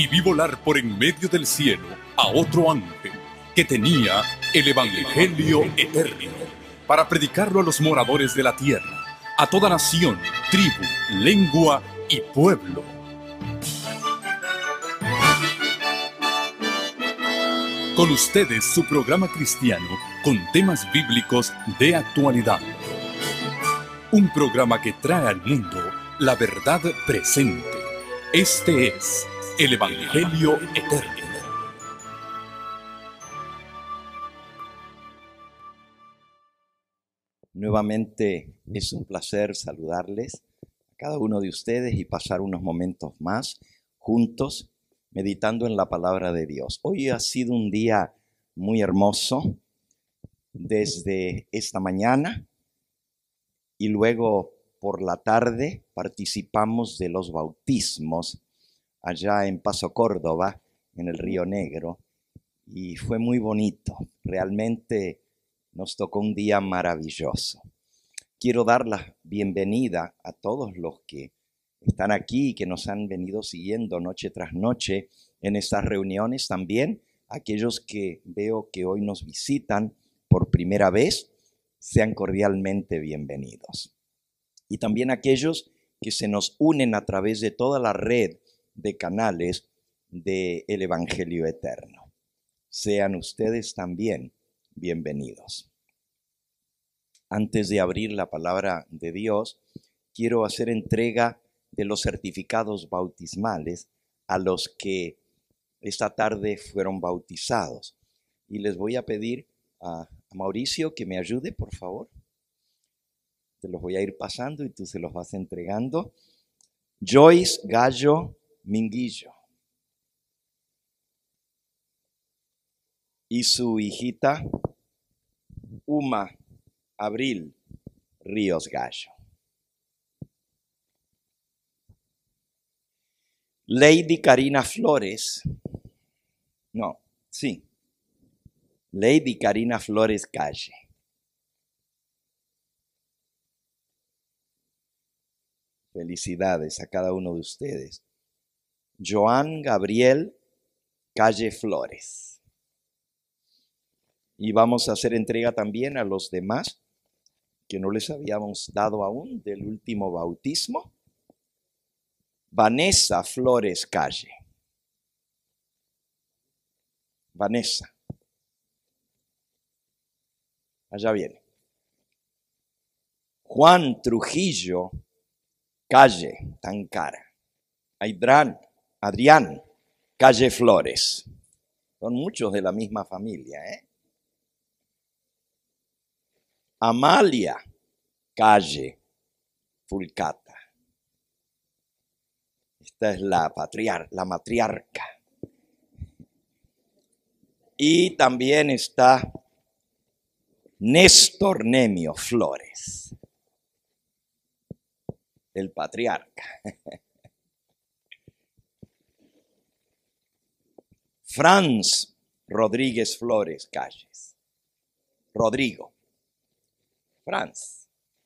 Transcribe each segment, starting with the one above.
y vi volar por en medio del cielo a otro ángel que tenía el Evangelio eterno para predicarlo a los moradores de la tierra, a toda nación, tribu, lengua y pueblo. Con ustedes su programa cristiano con temas bíblicos de actualidad. Un programa que trae al mundo la verdad presente. Este es el Evangelio eterno. Nuevamente es un placer saludarles a cada uno de ustedes y pasar unos momentos más juntos meditando en la palabra de Dios. Hoy ha sido un día muy hermoso desde esta mañana y luego por la tarde participamos de los bautismos allá en Paso Córdoba, en el Río Negro, y fue muy bonito. Realmente nos tocó un día maravilloso. Quiero dar la bienvenida a todos los que están aquí y que nos han venido siguiendo noche tras noche en estas reuniones. También aquellos que veo que hoy nos visitan por primera vez, sean cordialmente bienvenidos. Y también aquellos que se nos unen a través de toda la red de canales del Evangelio Eterno. Sean ustedes también bienvenidos. Antes de abrir la palabra de Dios, quiero hacer entrega de los certificados bautismales a los que esta tarde fueron bautizados. Y les voy a pedir a Mauricio que me ayude, por favor. Te los voy a ir pasando y tú se los vas entregando. Joyce Gallo Minguillo. Y su hijita Uma Abril Ríos Gallo. Lady Karina Flores. Lady Karina Flores Calle. Felicidades a cada uno de ustedes. Joan Gabriel Calle Flores. Y vamos a hacer entrega también a los demás que no les habíamos dado aún del último bautismo. Vanessa Flores Calle. Vanessa. Allá viene. Juan Trujillo Calle Tancara. Adrián Calle Flores. Son muchos de la misma familia, Amalia Calle Fulcata. Esta es la matriarca. Y también está Néstor Nemio Flores, el patriarca. Franz Rodríguez Flores Calles. Rodrigo. Franz.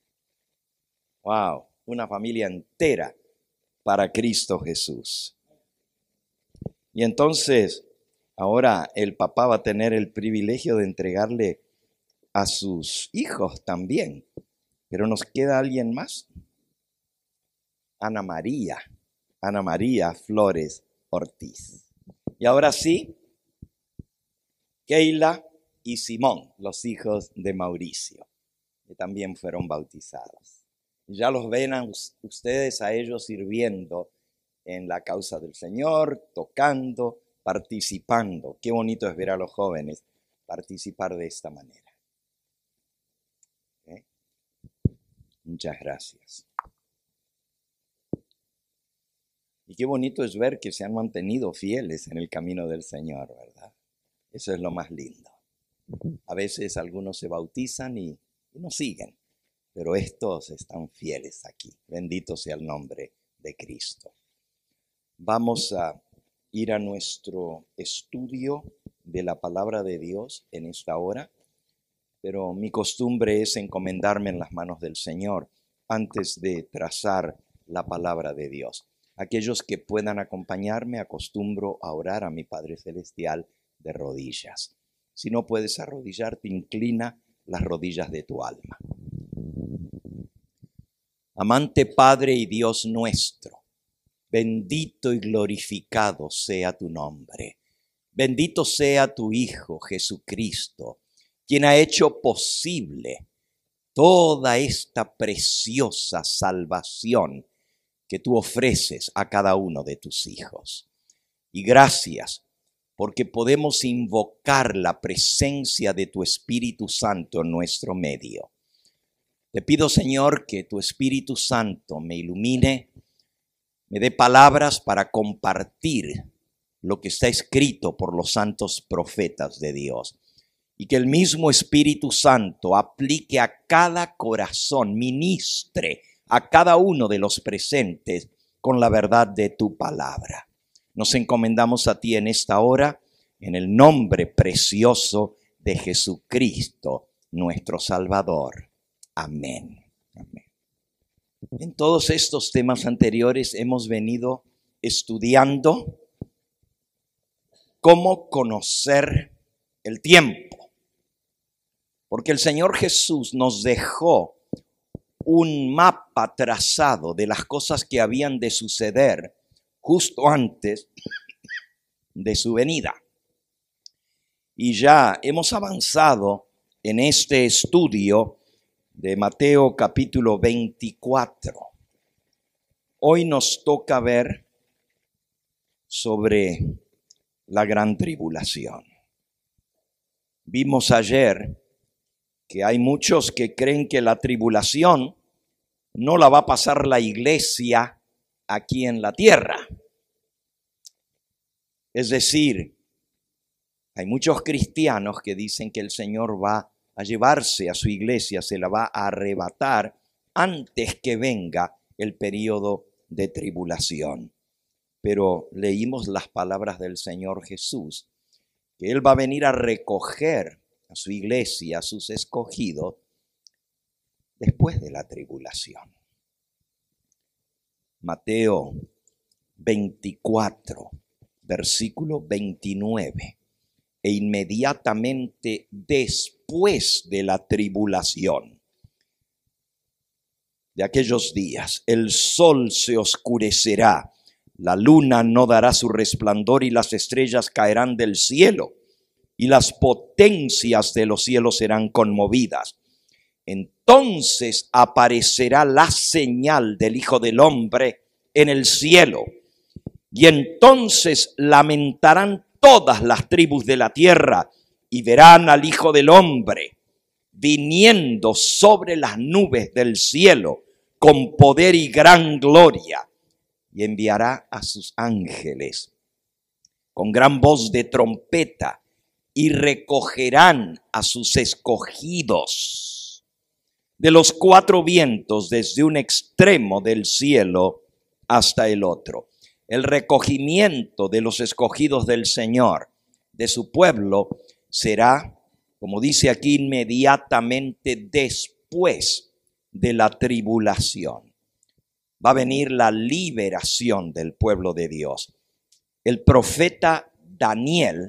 Wow, una familia entera para Cristo Jesús. Y entonces, ahora el papá va a tener el privilegio de entregarle a sus hijos también. Pero nos queda alguien más. Ana María Flores Ortiz. Y ahora sí, Keila y Simón, los hijos de Mauricio, que también fueron bautizados. Ya los ven a ustedes a ellos sirviendo en la causa del Señor, tocando, participando. Qué bonito es ver a los jóvenes participar de esta manera. ¿Okay? Muchas gracias. Y qué bonito es ver que se han mantenido fieles en el camino del Señor, ¿verdad? Eso es lo más lindo. A veces algunos se bautizan y no siguen, pero estos están fieles aquí. Bendito sea el nombre de Cristo. Vamos a ir a nuestro estudio de la palabra de Dios en esta hora, pero mi costumbre es encomendarme en las manos del Señor antes de trazar la palabra de Dios. Aquellos que puedan acompañarme, acostumbro a orar a mi Padre Celestial de rodillas. Si no puedes arrodillarte, inclina las rodillas de tu alma. Amante Padre y Dios nuestro, bendito y glorificado sea tu nombre. Bendito sea tu Hijo Jesucristo, quien ha hecho posible toda esta preciosa salvación que tú ofreces a cada uno de tus hijos. Y gracias porque podemos invocar la presencia de tu Espíritu Santo en nuestro medio. Te pido, Señor, que tu Espíritu Santo me ilumine, me dé palabras para compartir lo que está escrito por los santos profetas de Dios. Y que el mismo Espíritu Santo aplique a cada corazón, ministre a cada uno de los presentes con la verdad de tu palabra. Nos encomendamos a ti en esta hora, en el nombre precioso de Jesucristo, nuestro Salvador. Amén. Amén. En todos estos temas anteriores hemos venido estudiando cómo conocer el tiempo. Porque el Señor Jesús nos dejó un mapa trazado de las cosas que habían de suceder justo antes de su venida. Y ya hemos avanzado en este estudio de Mateo capítulo 24. Hoy nos toca ver sobre la gran tribulación. Vimos ayer que hay muchos que creen que la tribulación no la va a pasar la iglesia aquí en la tierra. Es decir, hay muchos cristianos que dicen que el Señor va a llevarse a su iglesia, se la va a arrebatar antes que venga el periodo de tribulación. Pero leímos las palabras del Señor Jesús, que Él va a venir a recoger a su iglesia, a sus escogidos, después de la tribulación. Mateo 24, versículo 29. E inmediatamente después de la tribulación de aquellos días, el sol se oscurecerá, la luna no dará su resplandor y las estrellas caerán del cielo y las potencias de los cielos serán conmovidas. Entonces aparecerá la señal del Hijo del Hombre en el cielo y entonces lamentarán todas las tribus de la tierra y verán al Hijo del Hombre viniendo sobre las nubes del cielo con poder y gran gloria, y enviará a sus ángeles con gran voz de trompeta y recogerán a sus escogidos de los cuatro vientos desde un extremo del cielo hasta el otro. El recogimiento de los escogidos del Señor, de su pueblo, será, como dice aquí, inmediatamente después de la tribulación. Va a venir la liberación del pueblo de Dios. El profeta Daniel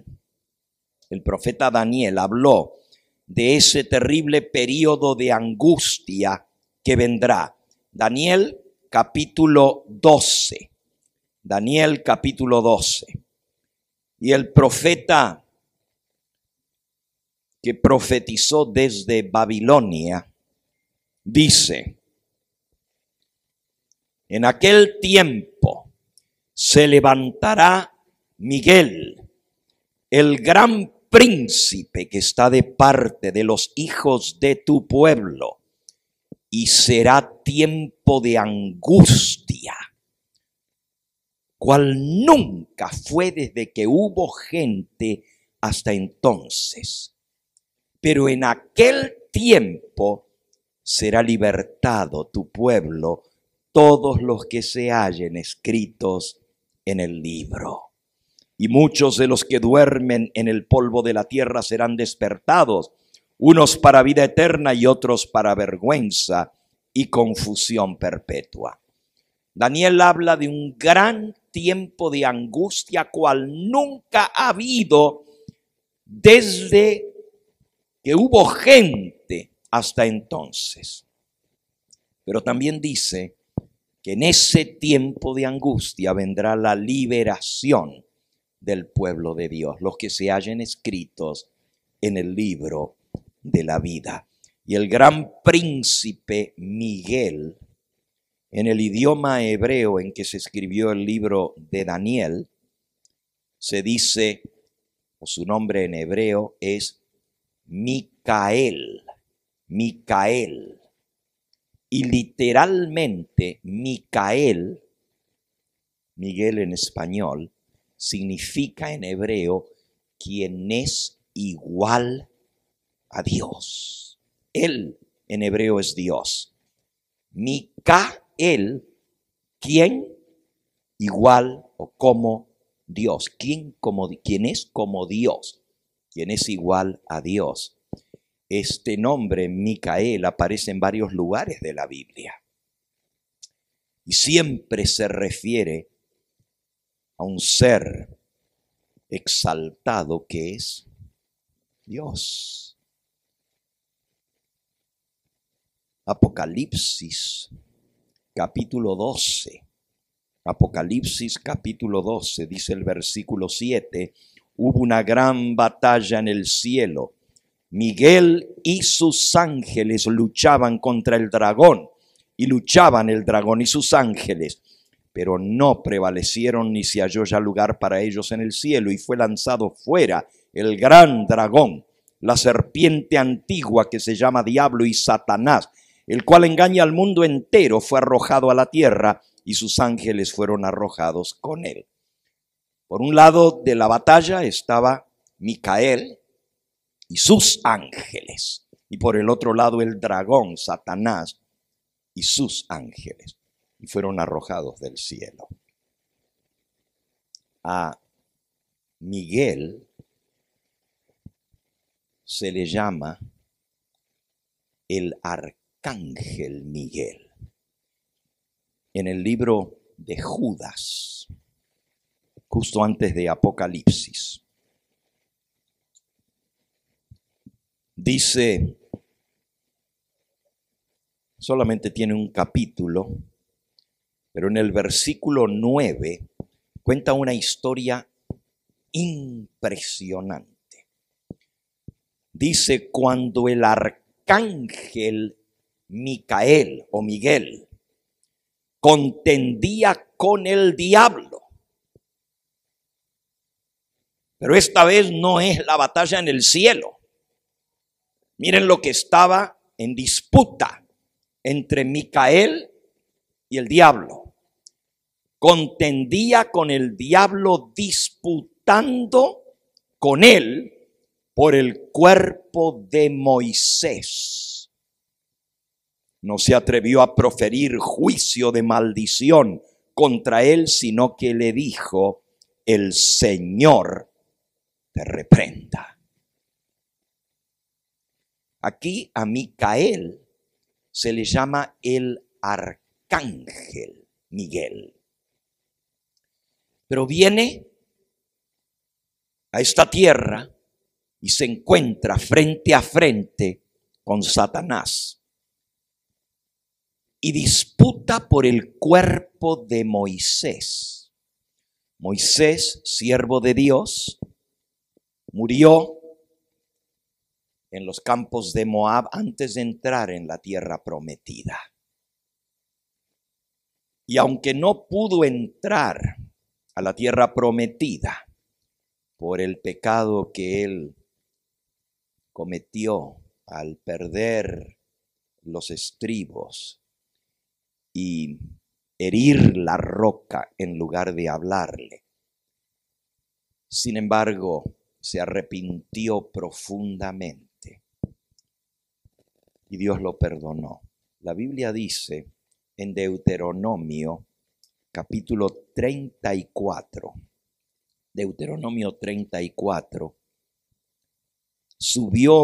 habló de ese terrible periodo de angustia que vendrá. Daniel capítulo 12. Daniel capítulo 12. Y el profeta que profetizó desde Babilonia dice: en aquel tiempo se levantará Miguel, el gran príncipe que está de parte de los hijos de tu pueblo, y será tiempo de angustia, cual nunca fue desde que hubo gente hasta entonces. Pero en aquel tiempo será libertado tu pueblo, todos los que se hallen escritos en el libro. Y muchos de los que duermen en el polvo de la tierra serán despertados, unos para vida eterna y otros para vergüenza y confusión perpetua. Daniel habla de un gran tiempo de angustia cual nunca ha habido desde que hubo gente hasta entonces. Pero también dice que en ese tiempo de angustia vendrá la liberación del pueblo de Dios, los que se hallen escritos en el libro de la vida. Y el gran príncipe Miguel, en el idioma hebreo en que se escribió el libro de Daniel, se dice, o su nombre en hebreo es Micael, Micael. Y literalmente Micael, Miguel en español, significa en hebreo quien es igual a Dios. Él en hebreo es Dios. Micael, quien igual o como Dios. Quien es como Dios, quien es igual a Dios. Este nombre, Micael, aparece en varios lugares de la Biblia. Y siempre se refiere a un ser exaltado que es Dios. Apocalipsis, capítulo 12. Apocalipsis, capítulo 12, dice el versículo 7. Hubo una gran batalla en el cielo. Miguel y sus ángeles luchaban contra el dragón, y luchaban el dragón y sus ángeles, pero no prevalecieron ni se halló ya lugar para ellos en el cielo, y fue lanzado fuera el gran dragón, la serpiente antigua que se llama Diablo y Satanás, el cual engaña al mundo entero, fue arrojado a la tierra, y sus ángeles fueron arrojados con él. Por un lado de la batalla estaba Micael y sus ángeles, y por el otro lado el dragón, Satanás, y sus ángeles, y fueron arrojados del cielo. A Miguel se le llama el arcángel Miguel. En el libro de Judas, justo antes de Apocalipsis, dice, solamente tiene un capítulo, pero en el versículo 9 cuenta una historia impresionante. Dice, cuando el arcángel Micael o Miguel contendía con el diablo. Pero esta vez no es la batalla en el cielo. Miren lo que estaba en disputa entre Micael y el diablo. Contendía con el diablo disputando con él por el cuerpo de Moisés. No se atrevió a proferir juicio de maldición contra él, sino que le dijo, el Señor te reprenda. Aquí a Micael se le llama el arcángel Miguel. Pero viene a esta tierra y se encuentra frente a frente con Satanás. Y disputa por el cuerpo de Moisés. Moisés, siervo de Dios, murió en los campos de Moab antes de entrar en la tierra prometida. Y aunque no pudo entrar a la tierra prometida por el pecado que él cometió al perder los estribos y herir la roca en lugar de hablarle, sin embargo, se arrepintió profundamente. Y Dios lo perdonó. La Biblia dice en Deuteronomio capítulo 34, Deuteronomio 34, subió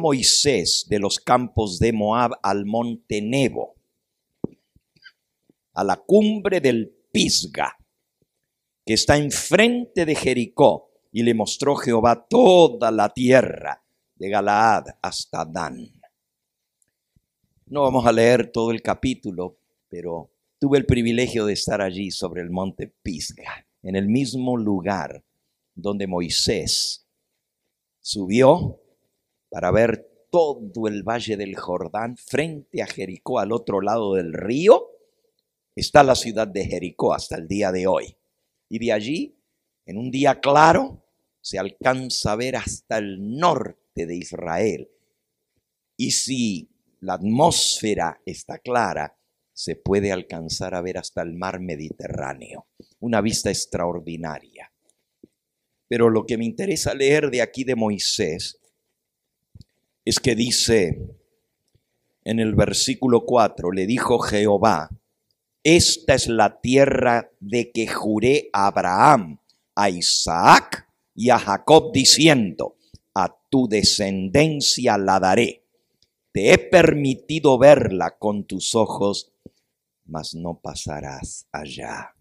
Moisés de los campos de Moab al monte Nebo. a la cumbre del Pisga, que está enfrente de Jericó, y le mostró Jehová toda la tierra de Galaad hasta Dan. No vamos a leer todo el capítulo, pero tuve el privilegio de estar allí sobre el monte Pisga, en el mismo lugar donde Moisés subió para ver todo el valle del Jordán. Frente a Jericó, al otro lado del río, está la ciudad de Jericó hasta el día de hoy. Y de allí, en un día claro, se alcanza a ver hasta el norte de Israel. Y si la atmósfera está clara, se puede alcanzar a ver hasta el mar Mediterráneo. Una vista extraordinaria. Pero lo que me interesa leer de aquí de Moisés es que dice en el versículo 4, le dijo Jehová: esta es la tierra de que juré a Abraham, a Isaac y a Jacob, diciendo: a tu descendencia la daré. Te he permitido verla con tus ojos, mas no pasarás allá.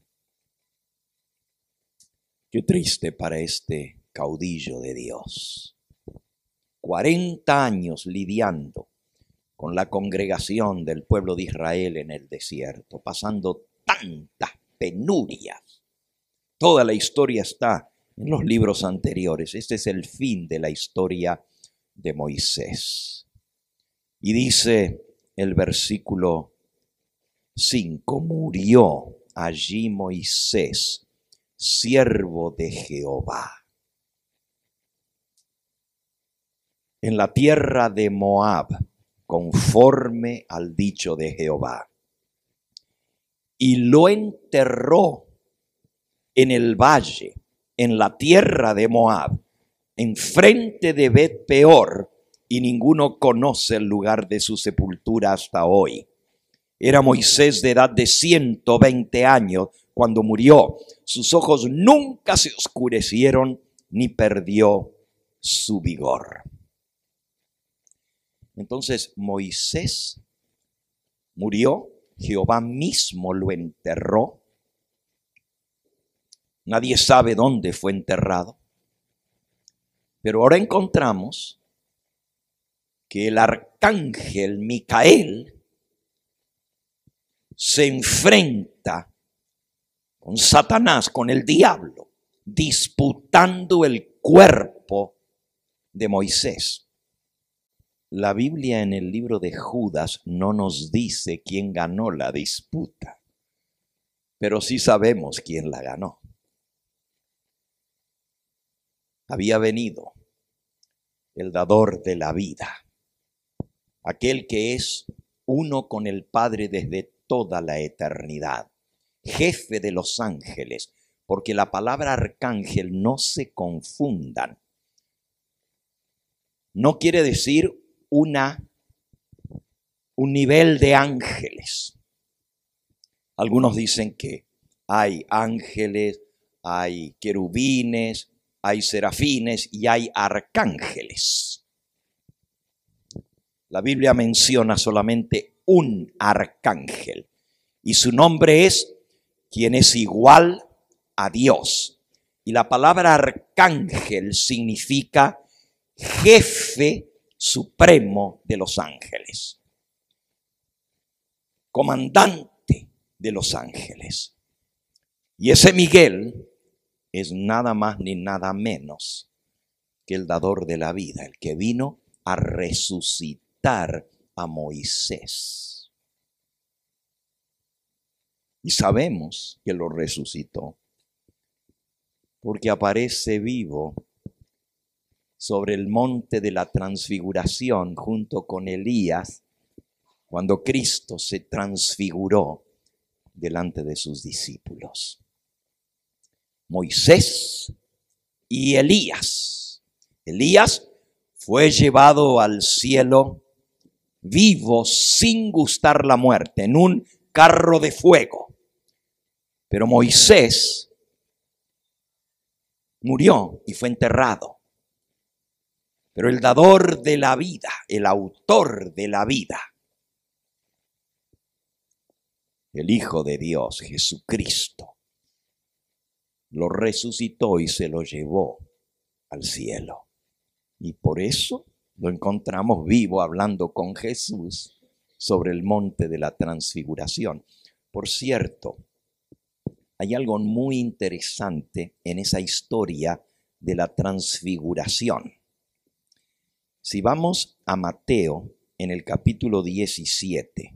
Qué triste para este caudillo de Dios. 40 años lidiando con la congregación del pueblo de Israel en el desierto, pasando tantas penurias. Toda la historia está en los libros anteriores. Este es el fin de la historia de Moisés. Y dice el versículo 5, murió allí Moisés, siervo de Jehová, en la tierra de Moab, conforme al dicho de Jehová. Y lo enterró en el valle, en la tierra de Moab, enfrente de Bet Peor, y ninguno conoce el lugar de su sepultura hasta hoy. Era Moisés de edad de 120 años cuando murió. Sus ojos nunca se oscurecieron ni perdió su vigor. Entonces Moisés murió, Jehová mismo lo enterró. Nadie sabe dónde fue enterrado. Pero ahora encontramos que el arcángel Micael se enfrenta con Satanás, con el diablo, disputando el cuerpo de Moisés. La Biblia en el libro de Judas no nos dice quién ganó la disputa, pero sí sabemos quién la ganó. Había venido el dador de la vida, aquel que es uno con el Padre desde toda la eternidad, jefe de los ángeles, porque la palabra arcángel no se confundan. No quiere decir un nivel de ángeles. Algunos dicen que hay ángeles, hay querubines, hay serafines y hay arcángeles. La Biblia menciona solamente un arcángel y su nombre es quien es igual a Dios. Y la palabra arcángel significa jefe supremo de los ángeles, comandante de los ángeles. Y ese Miguel es nada más ni nada menos que el dador de la vida, el que vino a resucitar a Moisés. Y sabemos que lo resucitó porque aparece vivo sobre el monte de la transfiguración junto con Elías, cuando Cristo se transfiguró delante de sus discípulos. Moisés y Elías. Elías fue llevado al cielo vivo sin gustar la muerte, en un carro de fuego. Pero Moisés murió y fue enterrado. Pero el dador de la vida, el autor de la vida, el Hijo de Dios, Jesucristo, lo resucitó y se lo llevó al cielo. Y por eso lo encontramos vivo hablando con Jesús sobre el monte de la transfiguración. Por cierto, hay algo muy interesante en esa historia de la transfiguración. Si vamos a Mateo en el capítulo 17,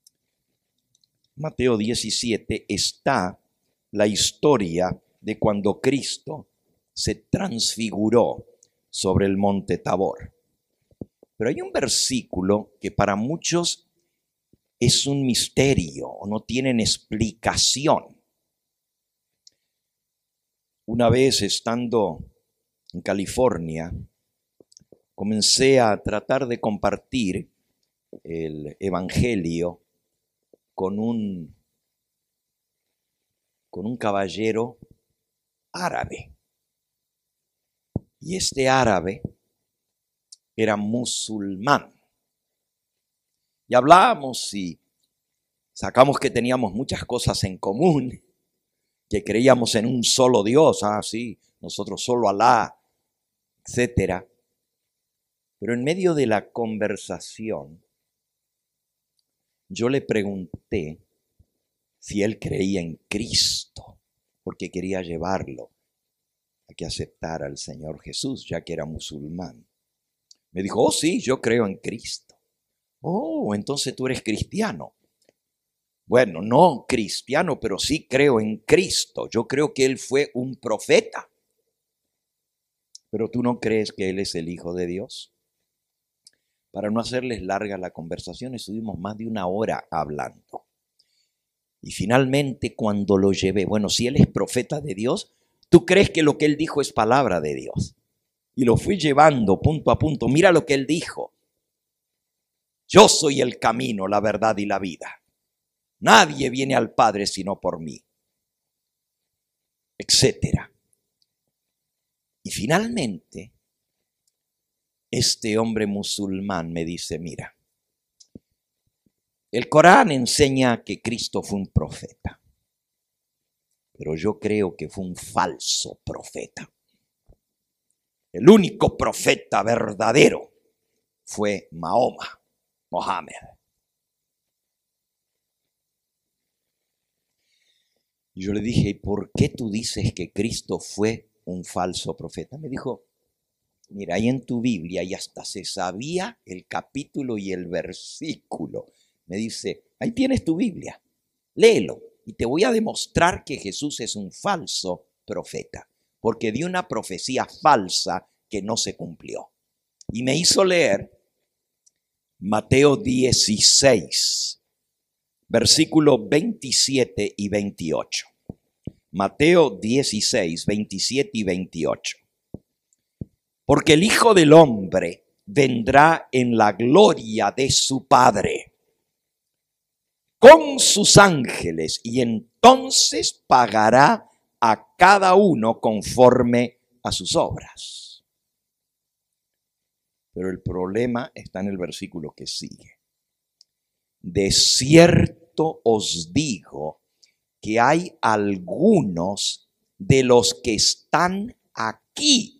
Mateo 17 está la historia de cuando Cristo se transfiguró sobre el monte Tabor. Pero hay un versículo que para muchos es un misterio o no tienen explicación. Una vez estando en California, comencé a tratar de compartir el evangelio con un caballero árabe. Y este árabe era musulmán. Y hablábamos y sacamos que teníamos muchas cosas en común, que creíamos en un solo Dios, sí, nosotros solo Alá, etc. Pero en medio de la conversación, yo le pregunté si él creía en Cristo, porque quería llevarlo a que aceptara al Señor Jesús, ya que era musulmán. Me dijo, oh sí, yo creo en Cristo. Oh, entonces tú eres cristiano. Bueno, no cristiano, pero sí creo en Cristo. Yo creo que Él fue un profeta. ¿Pero tú no crees que Él es el Hijo de Dios? Para no hacerles larga la conversación, estuvimos más de una hora hablando. Y finalmente cuando lo llevé, bueno, si Él es profeta de Dios, ¿tú crees que lo que Él dijo es palabra de Dios? Y lo fui llevando punto a punto. Mira lo que Él dijo. Yo soy el camino, la verdad y la vida. Nadie viene al Padre sino por mí. Etcétera. Y finalmente, este hombre musulmán me dice, mira, el Corán enseña que Cristo fue un profeta, pero yo creo que fue un falso profeta. El único profeta verdadero fue Mahoma, Mohammed. Y yo le dije, ¿y por qué tú dices que Cristo fue un falso profeta? Me dijo, mira, ahí en tu Biblia y hasta se sabía el capítulo y el versículo. Me dice, ahí tienes tu Biblia, léelo y te voy a demostrar que Jesús es un falso profeta, porque dio una profecía falsa que no se cumplió. Y me hizo leer Mateo 16, versículos 27 y 28. Mateo 16, 27 y 28. Porque el Hijo del Hombre vendrá en la gloria de su Padre con sus ángeles y entonces pagará a cada uno conforme a sus obras. Pero el problema está en el versículo que sigue. De cierto os digo que hay algunos de los que están aquí.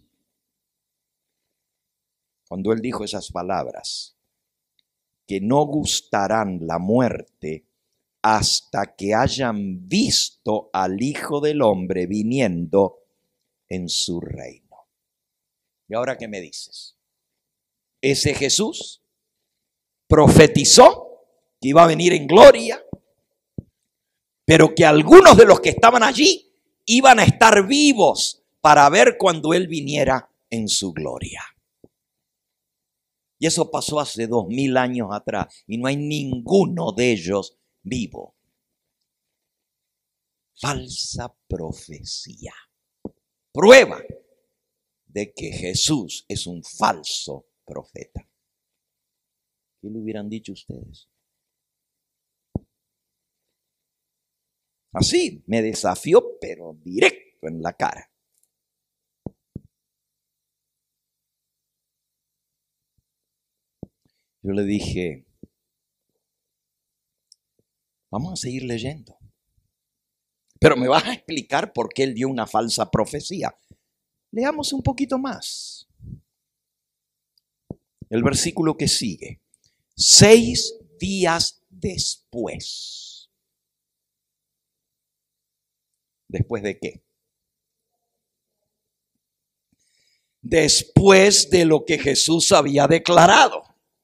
Cuando él dijo esas palabras, que no gustarán la muerte hasta que hayan visto al Hijo del Hombre viniendo en su reino. ¿Y ahora qué me dices? Ese Jesús profetizó que iba a venir en gloria, pero que algunos de los que estaban allí iban a estar vivos para ver cuando Él viniera en su gloria. Y eso pasó hace 2000 años atrás y no hay ninguno de ellos vivo. Falsa profecía. Prueba de que Jesús es un falso profeta. ¿Qué le hubieran dicho ustedes? Así, me desafió, pero directo en la cara. Yo le dije, Vamos a seguir leyendo. Pero me vas a explicar por qué él dio una falsa profecía. Leamos un poquito más. El versículo que sigue. 6 días después. ¿Después de qué? Después de lo que Jesús había declarado.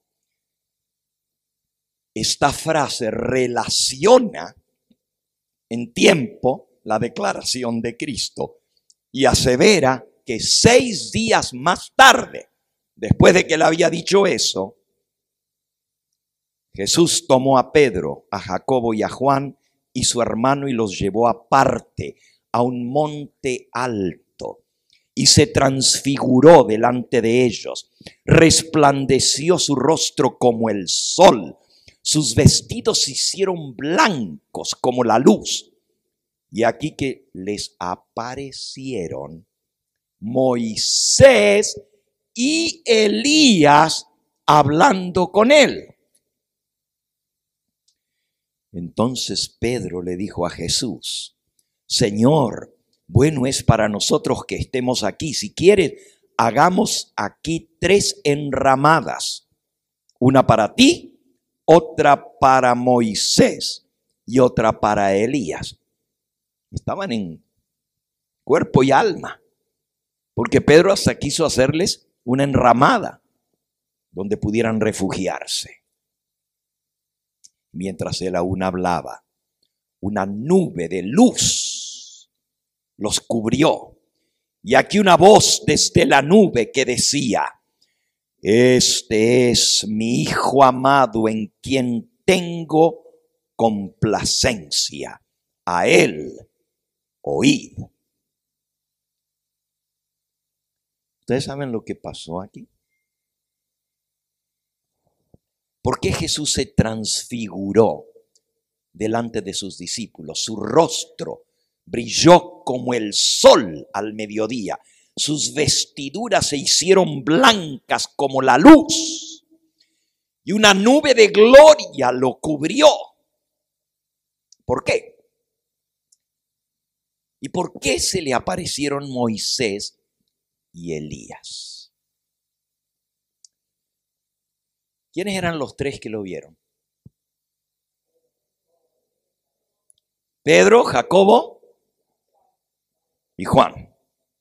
Esta frase relaciona en tiempo la declaración de Cristo y asevera que 6 días más tarde, después de que él había dicho eso, Jesús tomó a Pedro, a Jacobo y a Juan y su hermano y los llevó aparte a un monte alto y se transfiguró delante de ellos. Resplandeció su rostro como el sol. Sus vestidos se hicieron blancos como la luz. Y aquí que les aparecieron Moisés y Elías hablando con él. Entonces Pedro le dijo a Jesús: Señor, bueno es para nosotros que estemos aquí. Si quieres, hagamos aquí 3 enramadas. Una para ti, otra para Moisés y otra para Elías. Estaban en cuerpo y alma, porque Pedro hasta quiso hacerles una enramada donde pudieran refugiarse. Mientras él aún hablaba, una nube de luz los cubrió. Y aquí una voz desde la nube que decía: Este es mi Hijo amado en quien tengo complacencia. A él oíd. ¿Ustedes saben lo que pasó aquí? ¿Por qué Jesús se transfiguró delante de sus discípulos? Su rostro brilló como el sol al mediodía. Sus vestiduras se hicieron blancas como la luz. Y una nube de gloria lo cubrió. ¿Por qué? ¿Y por qué se le aparecieron Moisés y Elías? ¿Quiénes eran los 3 que lo vieron? Pedro, Jacobo y Juan.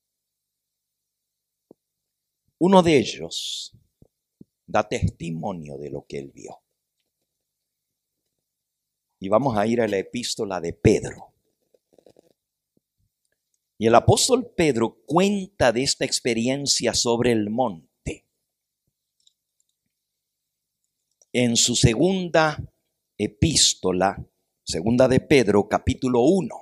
Uno de ellos da testimonio de lo que él vio. Y vamos a ir a la epístola de Pedro. Y el apóstol Pedro cuenta de esta experiencia sobre el monte. En su segunda epístola, segunda de Pedro, capítulo 1,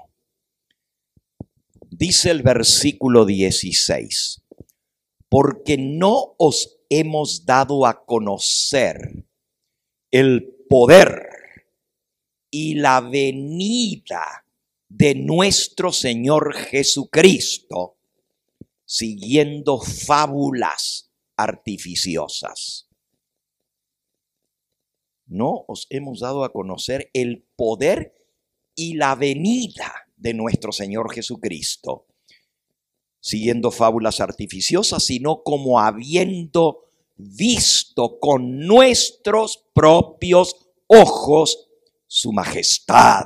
dice el versículo 16: Porque no os hemos dado a conocer el poder y la venida de nuestro Señor Jesucristo, siguiendo fábulas artificiosas. No os hemos dado a conocer el poder y la venida de nuestro Señor Jesucristo, siguiendo fábulas artificiosas, sino como habiendo visto con nuestros propios ojos su majestad.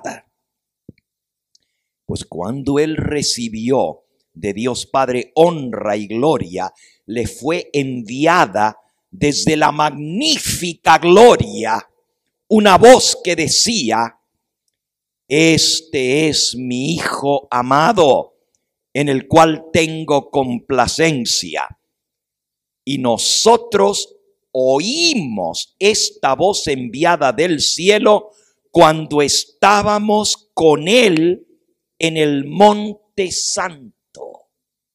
Pues cuando él recibió de Dios Padre honra y gloria, le fue enviada desde la magnífica gloria una voz que decía: Este es mi Hijo amado, en el cual tengo complacencia. Y nosotros oímos esta voz enviada del cielo cuando estábamos con él en el monte santo.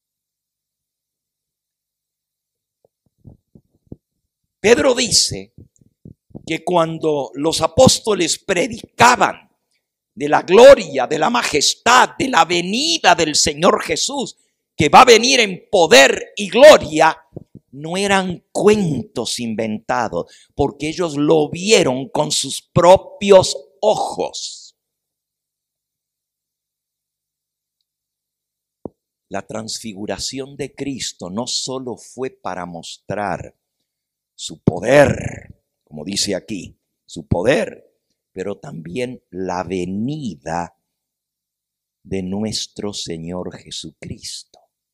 Pedro dice que cuando los apóstoles predicaban de la gloria, de la majestad, de la venida del Señor Jesús, que va a venir en poder y gloria, no eran cuentos inventados, porque ellos lo vieron con sus propios ojos. La transfiguración de Cristo no solo fue para mostrar su poder, como dice aquí, su poder, pero también la venida de nuestro Señor Jesucristo.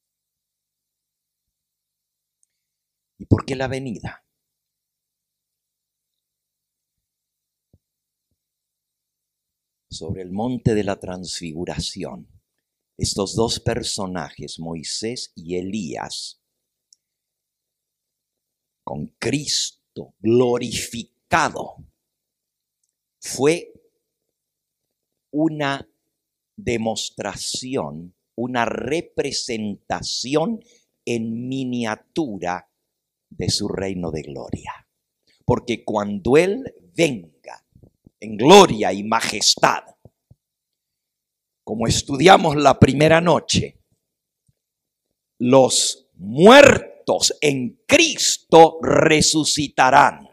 ¿Y por qué la venida? Sobre el monte de la transfiguración, estos dos personajes, Moisés y Elías, con Cristo glorificado, fue una demostración, una representación en miniatura de su reino de gloria. Porque cuando Él venga en gloria y majestad, como estudiamos la primera noche, los muertos en Cristo resucitarán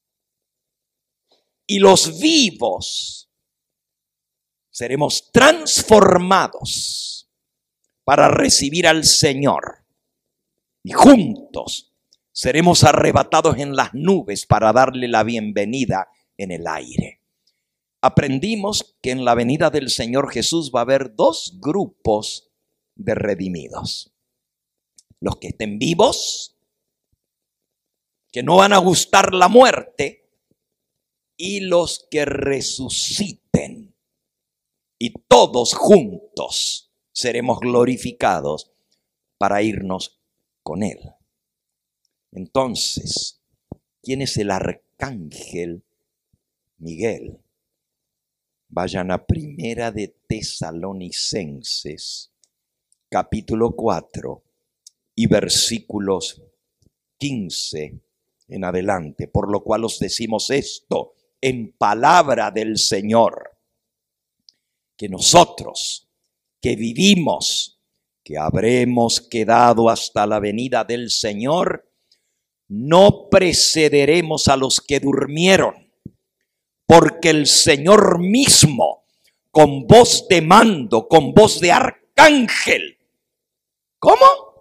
y los vivos seremos transformados para recibir al Señor y juntos seremos arrebatados en las nubes para darle la bienvenida en el aire. Aprendimos que en la venida del Señor Jesús va a haber dos grupos de redimidos. Los que estén vivos, que no van a gustar la muerte, y los que resuciten. Y todos juntos seremos glorificados para irnos con Él. Entonces, ¿quién es el arcángel Miguel? Vayan a Primera de Tesalonicenses, capítulo 4 y versículos 15 en adelante. Por lo cual os decimos esto en palabra del Señor, que nosotros que vivimos, que habremos quedado hasta la venida del Señor, no precederemos a los que durmieron, porque el Señor mismo, con voz de mando, con voz de arcángel, ¿cómo?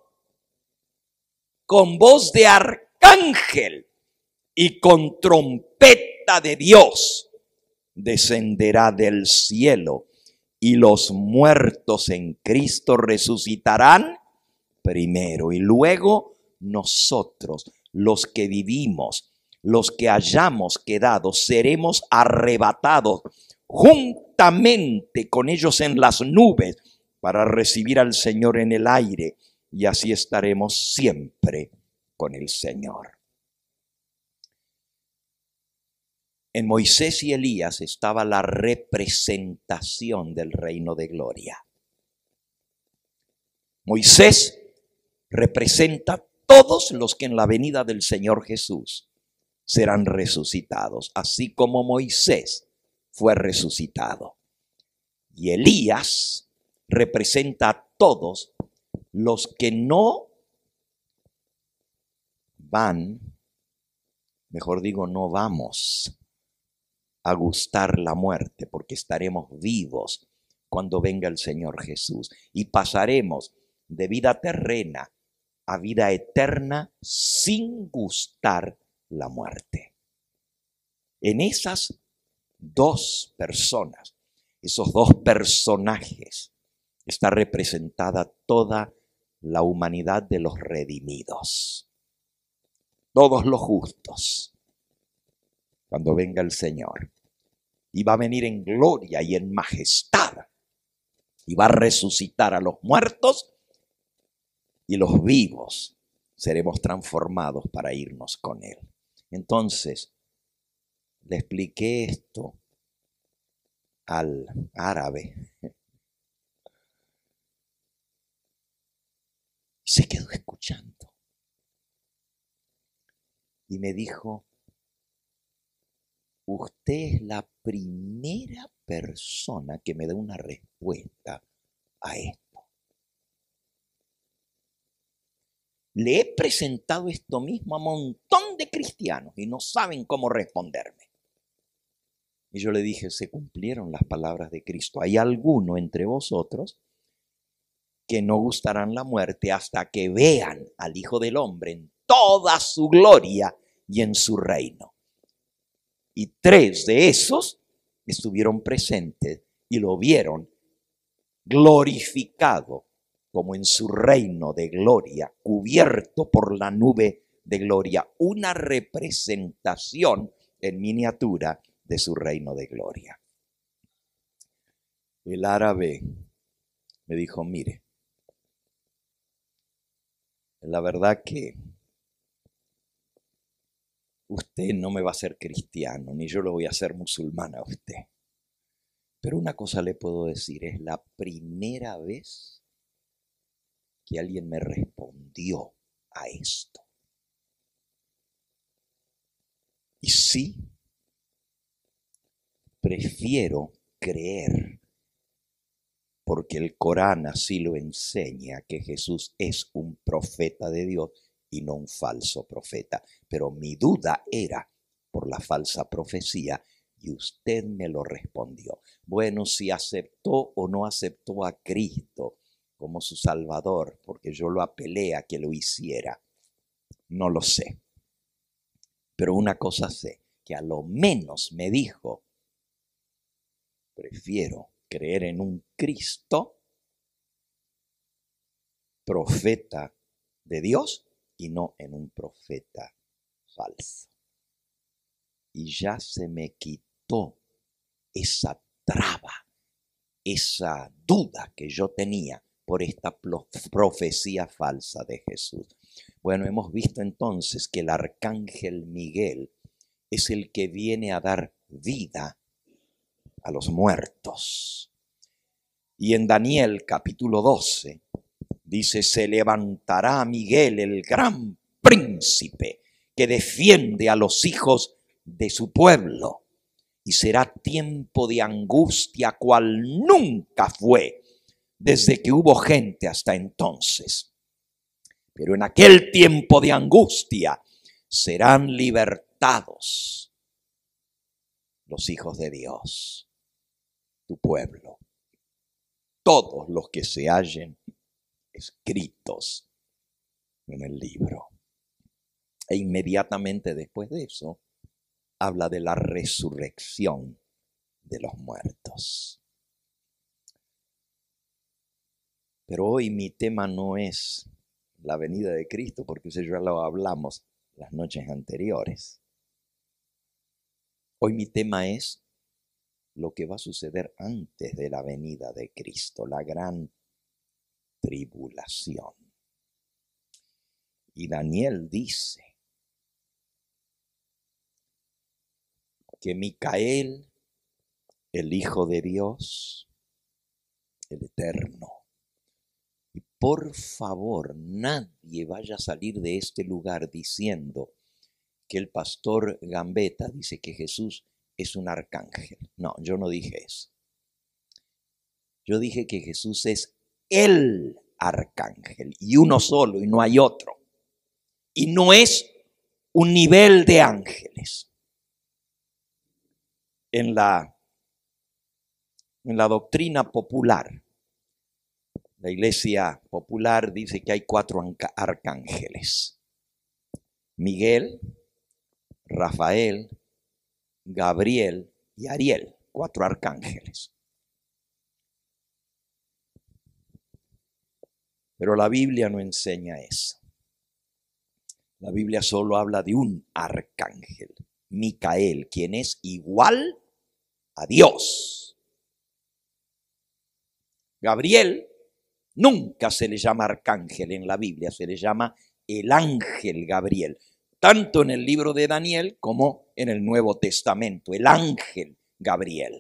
Con voz de arcángel y con trompeta de Dios, descenderá del cielo, y los muertos en Cristo resucitarán primero, y luego nosotros, los que vivimos, los que hayamos quedado, seremos arrebatados juntamente con ellos en las nubes para recibir al Señor en el aire, y así estaremos siempre con el Señor. En Moisés y Elías estaba la representación del reino de gloria. Moisés representa a todos los que en la venida del Señor Jesús serán resucitados, así como Moisés fue resucitado. Y Elías representa a todos los que no van, mejor digo, no vamos a gustar la muerte, porque estaremos vivos cuando venga el Señor Jesús y pasaremos de vida terrena a vida eterna sin gustar la muerte. En esas dos personas, esos dos personajes, está representada toda la humanidad de los redimidos, todos los justos, cuando venga el Señor. Y va a venir en gloria y en majestad, y va a resucitar a los muertos, y los vivos seremos transformados para irnos con Él. Entonces, le expliqué esto al árabe. Se quedó escuchando. Y me dijo, usted es la primera persona que me da una respuesta a esto. Le he presentado esto mismo a un montón de cristianos y no saben cómo responderme. Y yo le dije, se cumplieron las palabras de Cristo. ¿Hay alguno entre vosotros que no gustarán la muerte hasta que vean al Hijo del Hombre en toda su gloria y en su reino. Y 3 de esos estuvieron presentes y lo vieron glorificado como en su reino de gloria, cubierto por la nube de gloria, una representación en miniatura de su reino de gloria. El árabe me dijo, mire, la verdad que usted no me va a hacer cristiano, ni yo lo voy a hacer musulmán a usted. Pero una cosa le puedo decir, es la primera vez que alguien me respondió a esto. Y sí, prefiero creer, porque el Corán así lo enseña, que Jesús es un profeta de Dios y no un falso profeta. Pero mi duda era por la falsa profecía y usted me lo respondió. Bueno, si aceptó o no aceptó a Cristo como su Salvador, porque yo lo apelé a que lo hiciera, no lo sé. Pero una cosa sé, que a lo menos me dijo, prefiero creer en un Cristo, profeta de Dios, y no en un profeta falso. Y ya se me quitó esa traba, esa duda que yo tenía por esta profecía falsa de Jesús. Bueno, hemos visto entonces que el arcángel Miguel es el que viene a dar vida a los muertos. Y en Daniel capítulo 12 dice, se levantará Miguel, el gran príncipe, que defiende a los hijos de su pueblo. Y será tiempo de angustia cual nunca fue, desde que hubo gente hasta entonces. Pero en aquel tiempo de angustia serán libertados los hijos de Dios, tu pueblo, todos los que se hallen escritos en el libro. E inmediatamente después de eso, habla de la resurrección de los muertos. Pero hoy mi tema no es la venida de Cristo, porque eso ya lo hablamos las noches anteriores. Hoy mi tema es lo que va a suceder antes de la venida de Cristo, la gran tribulación. Y Daniel dice que Micael, el Hijo de Dios, el Eterno, y por favor nadie vaya a salir de este lugar diciendo que el pastor Gambetta dice que Jesús es un arcángel. No, yo no dije eso. Yo dije que Jesús es el arcángel y uno solo y no hay otro. Y no es un nivel de ángeles. En la doctrina popular, la iglesia popular dice que hay 4 arcángeles: Miguel, Rafael, Gabriel y Ariel, 4 arcángeles. Pero la Biblia no enseña eso. La Biblia solo habla de un arcángel, Micael, quien es igual a Dios. Gabriel nunca se le llama arcángel en la Biblia, se le llama el ángel Gabriel, tanto en el libro de Daniel como en el Nuevo Testamento, el ángel Gabriel.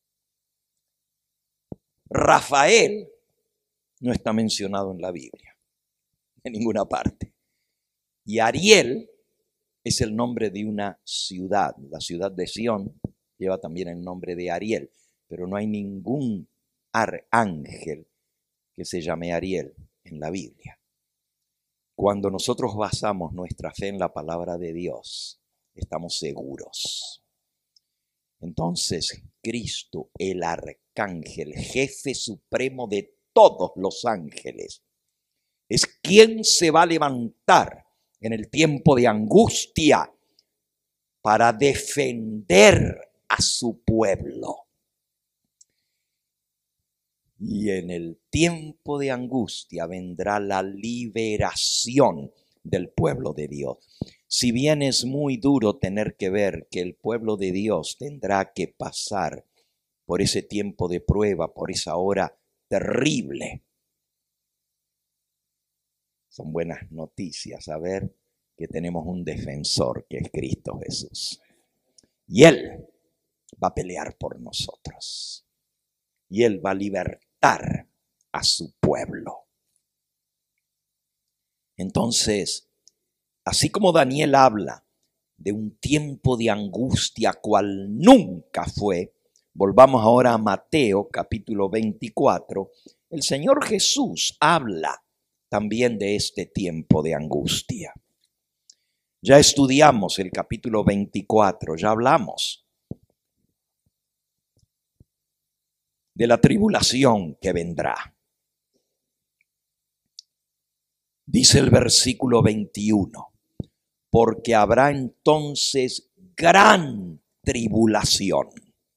Rafael no está mencionado en la Biblia, en ninguna parte. Y Ariel es el nombre de una ciudad, la ciudad de Sión lleva también el nombre de Ariel, pero no hay ningún ángel que se llame Ariel en la Biblia. Cuando nosotros basamos nuestra fe en la palabra de Dios, estamos seguros. Entonces, Cristo, el arcángel, jefe supremo de todos los ángeles. Es quien se va a levantar en el tiempo de angustia para defender a su pueblo. Y en el tiempo de angustia vendrá la liberación del pueblo de Dios. Si bien es muy duro tener que ver que el pueblo de Dios tendrá que pasar por ese tiempo de prueba, por esa hora terrible, son buenas noticias saber que tenemos un defensor que es Cristo Jesús. Y Él va a pelear por nosotros. Y Él va a libertar a su pueblo. Entonces, así como Daniel habla de un tiempo de angustia cual nunca fue, volvamos ahora a Mateo capítulo 24, el Señor Jesús habla también de este tiempo de angustia. Ya estudiamos el capítulo 24, ya hablamos de la tribulación que vendrá. Dice el versículo 21, porque habrá entonces gran tribulación,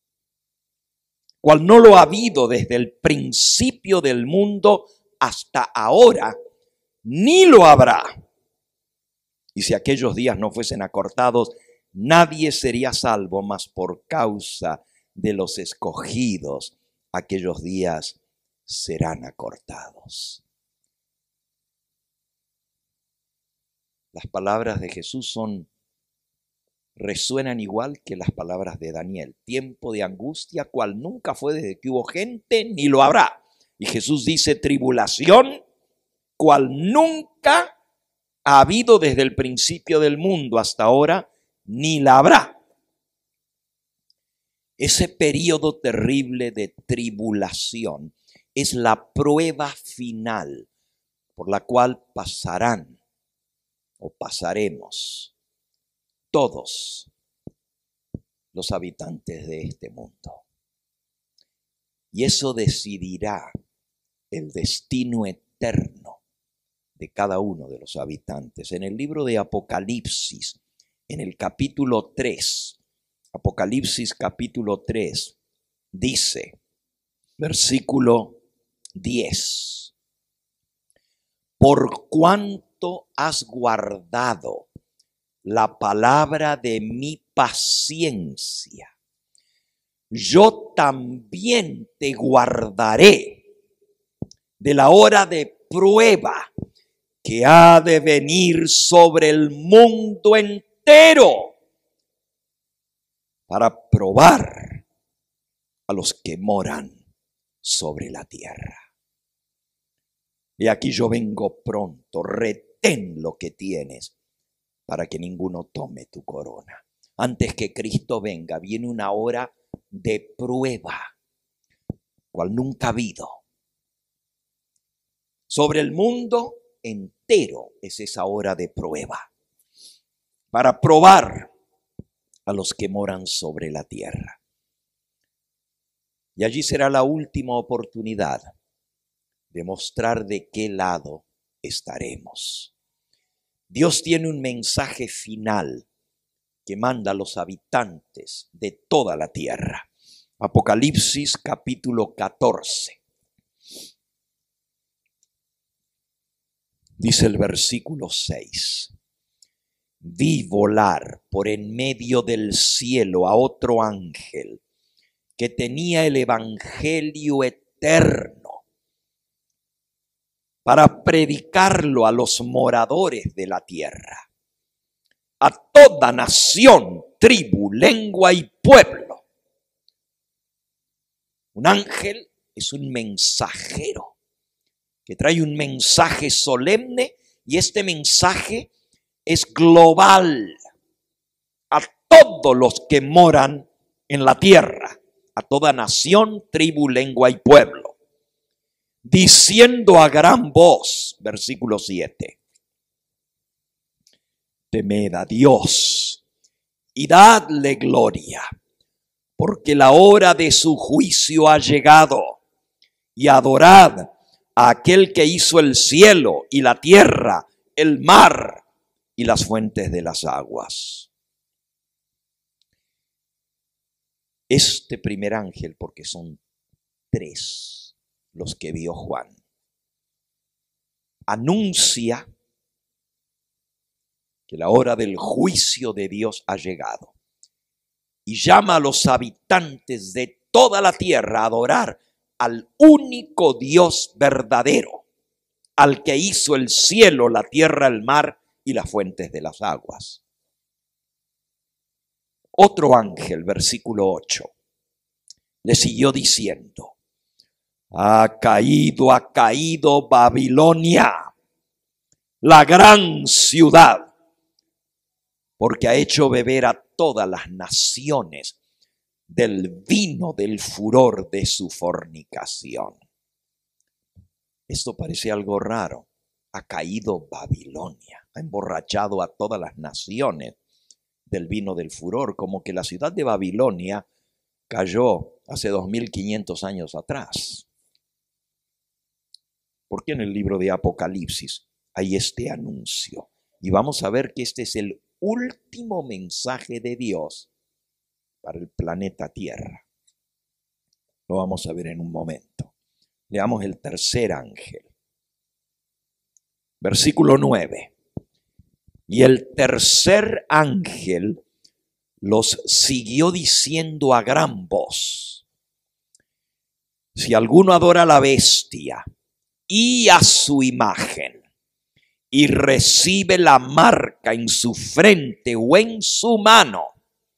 cual no lo ha habido desde el principio del mundo hasta ahora, ni lo habrá. Y si aquellos días no fuesen acortados, nadie sería salvo, mas por causa de los escogidos, aquellos días serán acortados. Las palabras de Jesús resuenan igual que las palabras de Daniel. Tiempo de angustia, cual nunca fue desde que hubo gente, ni lo habrá. Y Jesús dice tribulación, cual nunca ha habido desde el principio del mundo hasta ahora, ni la habrá. Ese periodo terrible de tribulación es la prueba final por la cual pasarán o pasaremos todos los habitantes de este mundo. Y eso decidirá el destino eterno de cada uno de los habitantes. En el libro de Apocalipsis, en el capítulo 3, Apocalipsis capítulo 3, dice, versículo 10, por cuanto has guardado la palabra de mi paciencia, yo también te guardaré de la hora de prueba que ha de venir sobre el mundo entero para probar a los que moran sobre la tierra. Y aquí yo vengo pronto, retén lo que tienes para que ninguno tome tu corona. Antes que Cristo venga, viene una hora de prueba, cual nunca ha habido. Sobre el mundo entero es esa hora de prueba, para probar a los que moran sobre la tierra. Y allí será la última oportunidad de mostrar de qué lado estaremos. Dios tiene un mensaje final que manda a los habitantes de toda la tierra. Apocalipsis capítulo 14. Dice el versículo 6. Vi volar por en medio del cielo a otro ángel que tenía el evangelio eterno para predicarlo a los moradores de la tierra, a toda nación, tribu, lengua y pueblo. Un ángel es un mensajero que trae un mensaje solemne, y este mensaje es global a todos los que moran en la tierra, a toda nación, tribu, lengua y pueblo, diciendo a gran voz, versículo 7, temed a Dios y dadle gloria, porque la hora de su juicio ha llegado, y adorad a aquel que hizo el cielo y la tierra, el mar y las fuentes de las aguas. Este primer ángel, porque son 3 los que vio Juan, anuncia que la hora del juicio de Dios ha llegado y llama a los habitantes de toda la tierra a adorar al único Dios verdadero, al que hizo el cielo, la tierra, el mar y las fuentes de las aguas. Otro ángel, versículo 8, le siguió diciendo: ha caído Babilonia, la gran ciudad, porque ha hecho beber a todas las naciones del vino del furor de su fornicación. Esto parece algo raro. Ha caído Babilonia, ha emborrachado a todas las naciones del vino del furor, como que la ciudad de Babilonia cayó hace 2500 años atrás. Porque en el libro de Apocalipsis hay este anuncio. Y vamos a ver que este es el último mensaje de Dios para el planeta Tierra. Lo vamos a ver en un momento. Leamos el tercer ángel. Versículo 9. Y el tercer ángel los siguió diciendo a gran voz: si alguno adora a la bestia y a su imagen, y recibe la marca en su frente o en su mano,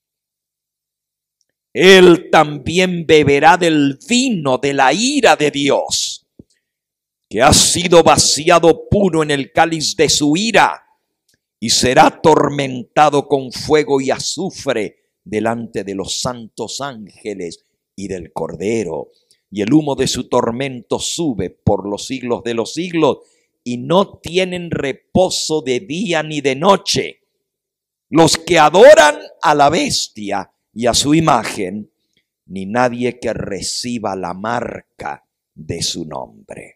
él también beberá del vino de la ira de Dios, que ha sido vaciado puro en el cáliz de su ira, y será atormentado con fuego y azufre delante de los santos ángeles y del Cordero. Y el humo de su tormento sube por los siglos de los siglos, y no tienen reposo de día ni de noche los que adoran a la bestia y a su imagen, ni nadie que reciba la marca de su nombre.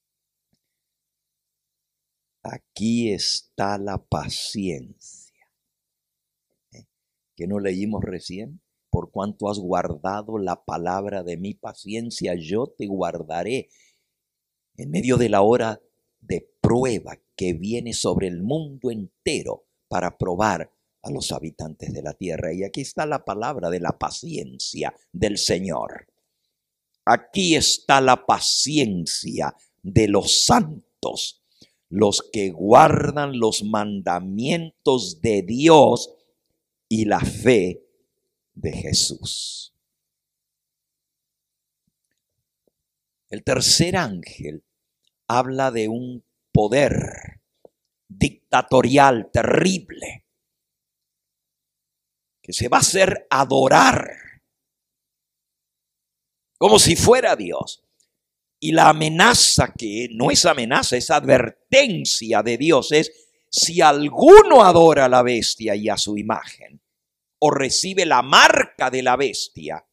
Aquí está la paciencia, que no leímos recién. Por cuanto has guardado la palabra de mi paciencia, yo te guardaré en medio de la hora de prueba que viene sobre el mundo entero para probar a los habitantes de la tierra. Y aquí está la palabra de la paciencia del Señor. Aquí está la paciencia de los santos, los que guardan los mandamientos de Dios y la fe de Jesús. El tercer ángel habla de un poder dictatorial terrible que se va a hacer adorar como si fuera Dios. Y la amenaza, que no es amenaza, es advertencia de Dios, es: si alguno adora a la bestia y a su imagen, o recibe la marca de la bestia,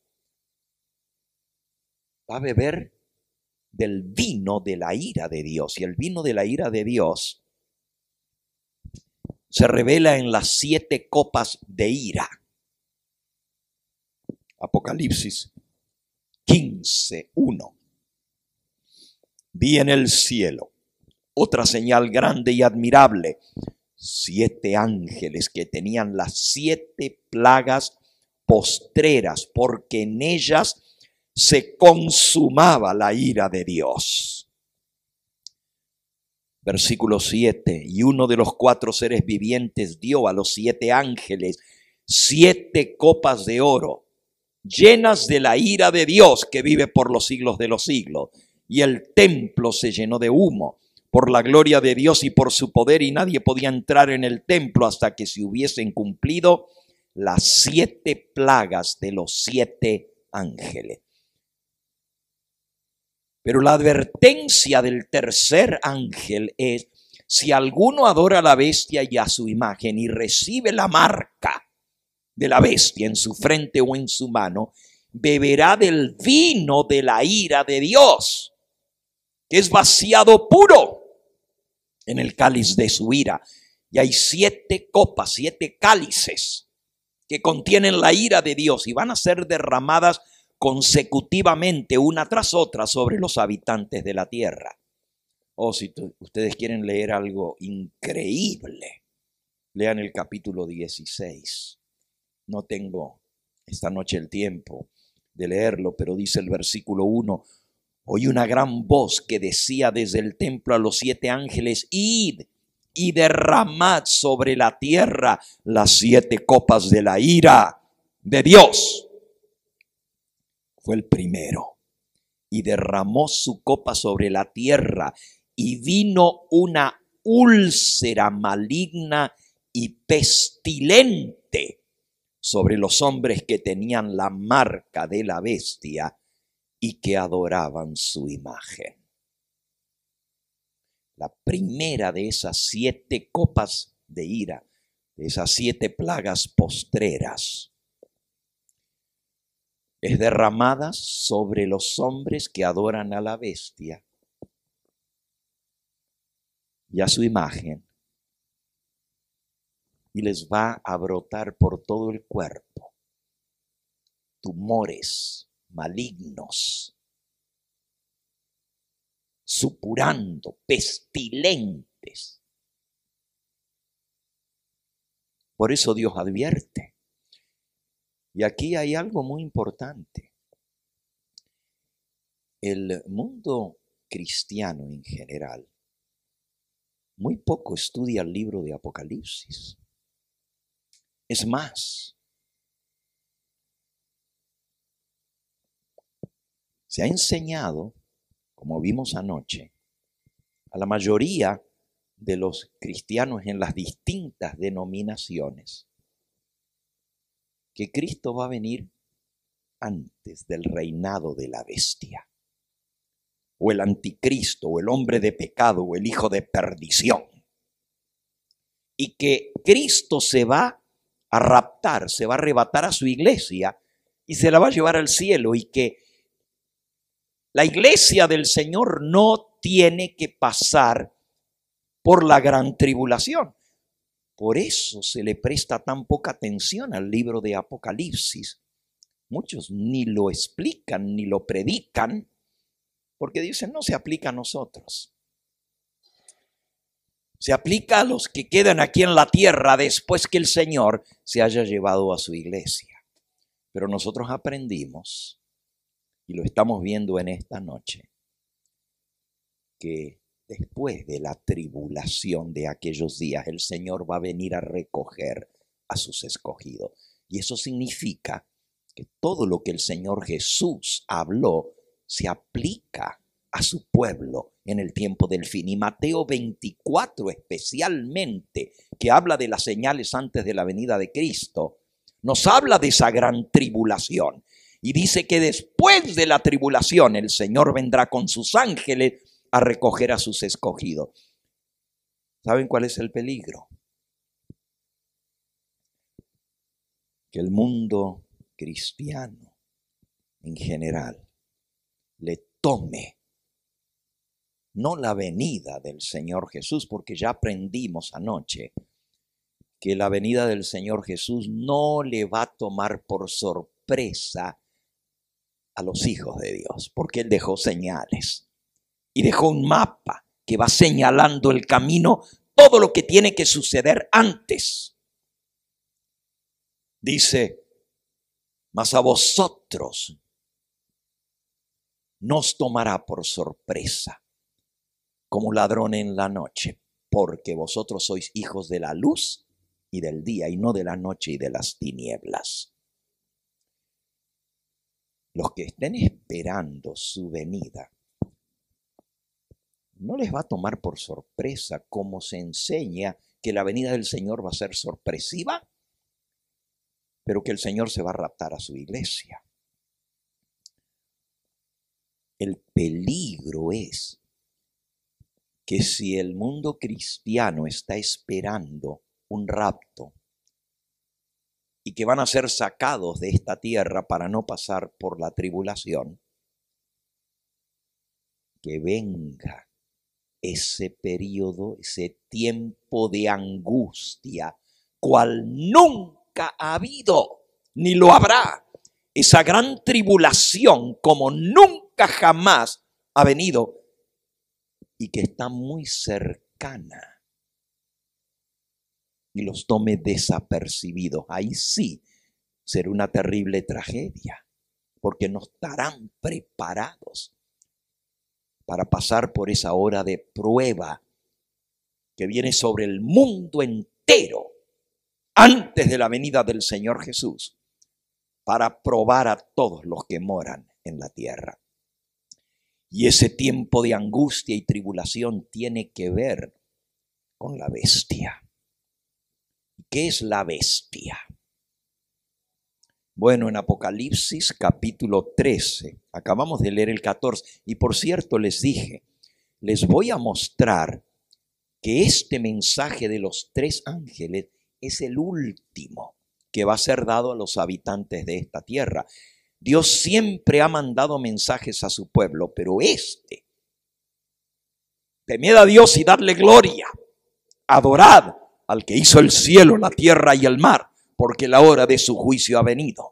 va a beber del vino de la ira de Dios. Y el vino de la ira de Dios se revela en las 7 copas de ira. Apocalipsis 15:1. Vi en el cielo otra señal grande y admirable: 7 ángeles que tenían las 7 plagas postreras, porque en ellas se consumaba la ira de Dios. Versículo 7. Y uno de los 4 seres vivientes dio a los 7 ángeles 7 copas de oro, llenas de la ira de Dios que vive por los siglos de los siglos. Y el templo se llenó de humo por la gloria de Dios y por su poder, y nadie podía entrar en el templo hasta que se hubiesen cumplido las 7 plagas de los 7 ángeles. Pero la advertencia del tercer ángel es: si alguno adora a la bestia y a su imagen y recibe la marca de la bestia en su frente o en su mano, beberá del vino de la ira de Dios, que es vaciado puro en el cáliz de su ira. Y hay 7 copas, 7 cálices que contienen la ira de Dios y van a ser derramadas consecutivamente una tras otra sobre los habitantes de la tierra. Oh, si ustedes quieren leer algo increíble, lean el capítulo 16. No tengo esta noche el tiempo de leerlo, pero dice el versículo 1: oí una gran voz que decía desde el templo a los 7 ángeles: id y derramad sobre la tierra las 7 copas de la ira de Dios. Fue el primero, y derramó su copa sobre la tierra, y vino una úlcera maligna y pestilente sobre los hombres que tenían la marca de la bestia y que adoraban su imagen. La primera de esas 7 copas de ira, de esas 7 plagas postreras, es derramada sobre los hombres que adoran a la bestia y a su imagen, y les va a brotar por todo el cuerpo tumores malignos, supurando, pestilentes. Por eso Dios advierte. Y aquí hay algo muy importante. El mundo cristiano en general muy poco estudia el libro de Apocalipsis. Es más, se ha enseñado, como vimos anoche, a la mayoría de los cristianos en las distintas denominaciones que Cristo va a venir antes del reinado de la bestia, o el anticristo, o el hombre de pecado, o el hijo de perdición, y que Cristo se va a raptar, se va a arrebatar a su iglesia y se la va a llevar al cielo, y que la iglesia del Señor no tiene que pasar por la gran tribulación. Por eso se le presta tan poca atención al libro de Apocalipsis. Muchos ni lo explican ni lo predican porque dicen: no se aplica a nosotros. Se aplica a los que quedan aquí en la tierra después que el Señor se haya llevado a su iglesia. Pero nosotros aprendimos, y lo estamos viendo en esta noche, que después de la tribulación de aquellos días, el Señor va a venir a recoger a sus escogidos. Y eso significa que todo lo que el Señor Jesús habló se aplica a su pueblo en el tiempo del fin. Y Mateo 24 especialmente, que habla de las señales antes de la venida de Cristo, nos habla de esa gran tribulación. Y dice que después de la tribulación el Señor vendrá con sus ángeles a recoger a sus escogidos. ¿Saben cuál es el peligro? Que el mundo cristiano en general le tome no la venida del Señor Jesús, porque ya aprendimos anoche que la venida del Señor Jesús no le va a tomar por sorpresa a los hijos de Dios, porque Él dejó señales. Y dejó un mapa que va señalando el camino, todo lo que tiene que suceder antes. Dice: mas a vosotros no os tomará por sorpresa como ladrón en la noche, porque vosotros sois hijos de la luz y del día, y no de la noche y de las tinieblas. Los que estén esperando su venida, no les va a tomar por sorpresa, como se enseña que la venida del Señor va a ser sorpresiva, pero que el Señor se va a raptar a su iglesia. El peligro es que si el mundo cristiano está esperando un rapto y que van a ser sacados de esta tierra para no pasar por la tribulación, que venga ese periodo, ese tiempo de angustia, cual nunca ha habido, ni lo habrá. Esa gran tribulación como nunca jamás ha venido y que está muy cercana y los tome desapercibidos. Ahí sí será una terrible tragedia, porque no estarán preparados para pasar por esa hora de prueba que viene sobre el mundo entero antes de la venida del Señor Jesús, para probar a todos los que moran en la tierra. Y ese tiempo de angustia y tribulación tiene que ver con la bestia. ¿Qué es la bestia? Bueno, en Apocalipsis capítulo 13, acabamos de leer el 14, y por cierto les dije, les voy a mostrar que este mensaje de los 3 ángeles es el último que va a ser dado a los habitantes de esta tierra. Dios siempre ha mandado mensajes a su pueblo, pero temed a Dios y dadle gloria, adorad al que hizo el cielo, la tierra y el mar, porque la hora de su juicio ha venido.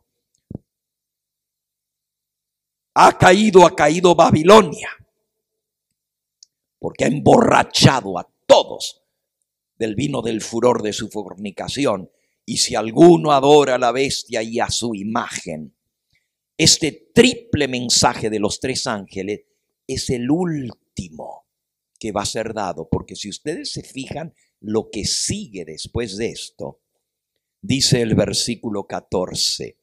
Ha caído Babilonia, porque ha emborrachado a todos del vino del furor de su fornicación. Y si alguno adora a la bestia y a su imagen, este triple mensaje de los 3 ángeles es el último que va a ser dado, porque si ustedes se fijan, lo que sigue después de esto, dice el versículo 14,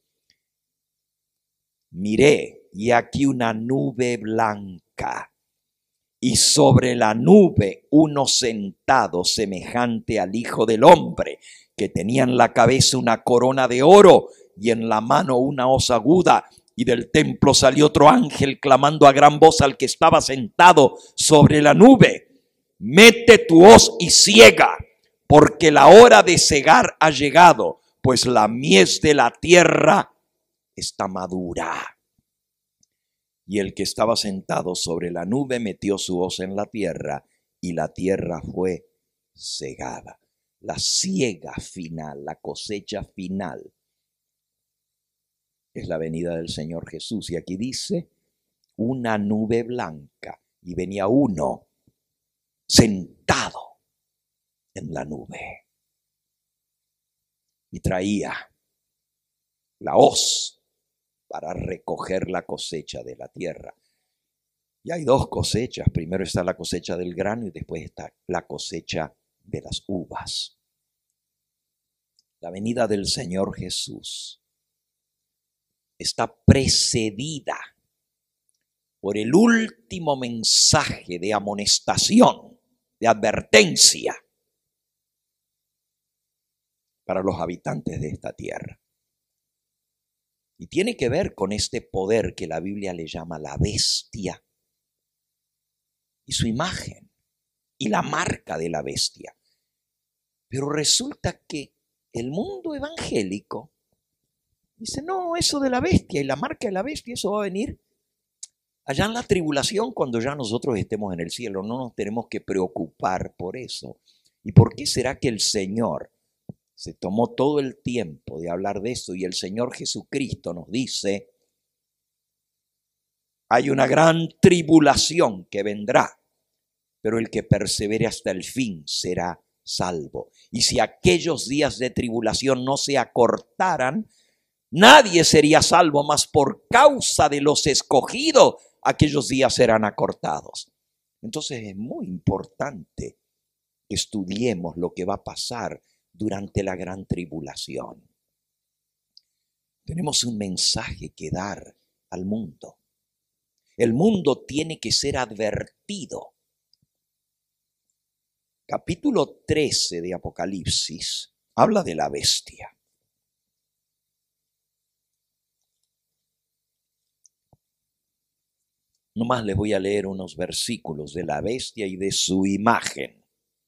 miré y aquí una nube blanca, y sobre la nube uno sentado semejante al Hijo del Hombre, que tenía en la cabeza una corona de oro y en la mano una hoz aguda. Y del templo salió otro ángel clamando a gran voz al que estaba sentado sobre la nube: mete tu hoz y siega, porque la hora de segar ha llegado, pues la mies de la tierra está madura. Y el que estaba sentado sobre la nube metió su hoz en la tierra, y la tierra fue segada. La siega final, la cosecha final, es la venida del Señor Jesús. Y aquí dice, una nube blanca, y venía uno sentado en la nube, y traía la hoz para recoger la cosecha de la tierra. Y hay 2 cosechas. Primero está la cosecha del grano y después está la cosecha de las uvas. La venida del Señor Jesús está precedida por el último mensaje de amonestación, de advertencia para los habitantes de esta tierra. Y tiene que ver con este poder que la Biblia le llama la bestia y su imagen y la marca de la bestia. Pero resulta que el mundo evangélico dice, no, eso de la bestia y la marca de la bestia, eso va a venir allá en la tribulación cuando ya nosotros estemos en el cielo. No nos tenemos que preocupar por eso. ¿Y por qué será que el Señor se tomó todo el tiempo de hablar de eso? Y el Señor Jesucristo nos dice, hay una gran tribulación que vendrá, pero el que persevere hasta el fin será salvo. Y si aquellos días de tribulación no se acortaran, nadie sería salvo, mas por causa de los escogidos, aquellos días serán acortados. Entonces es muy importante que estudiemos lo que va a pasar durante la gran tribulación. Tenemos un mensaje que dar al mundo. El mundo tiene que ser advertido. Capítulo 13 de Apocalipsis habla de la bestia. Nomás les voy a leer unos versículos de la bestia y de su imagen.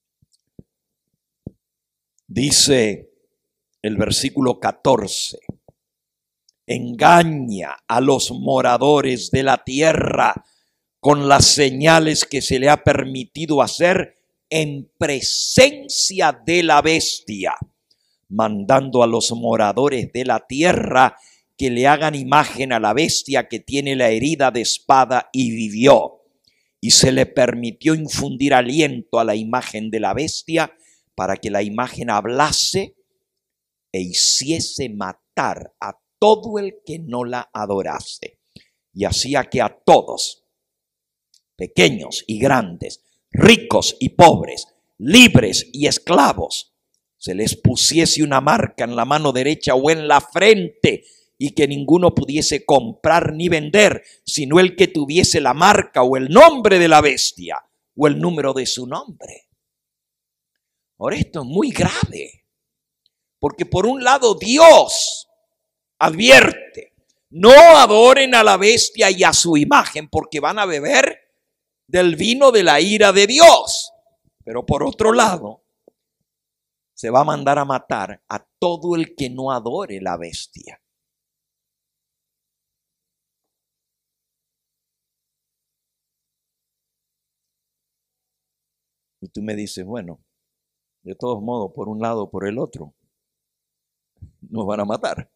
Dice el versículo 14, engaña a los moradores de la tierra con las señales que se le ha permitido hacer en presencia de la bestia, mandando a los moradores de la tierra que le hagan imagen a la bestia que tiene la herida de espada y vivió. Y se le permitió infundir aliento a la imagen de la bestia para que la imagen hablase e hiciese matar a todo el que no la adorase. Y hacía que a todos, pequeños y grandes, ricos y pobres, libres y esclavos, se les pusiese una marca en la mano derecha o en la frente, y que ninguno pudiese comprar ni vender, sino el que tuviese la marca o el nombre de la bestia o el número de su nombre. Ahora, esto es muy grave, porque por un lado Dios advierte: no adoren a la bestia y a su imagen, porque van a beber del vino de la ira de Dios. Pero por otro lado, se va a mandar a matar a todo el que no adore la bestia. Y tú me dices, bueno, de todos modos, por un lado o por el otro, nos van a matar.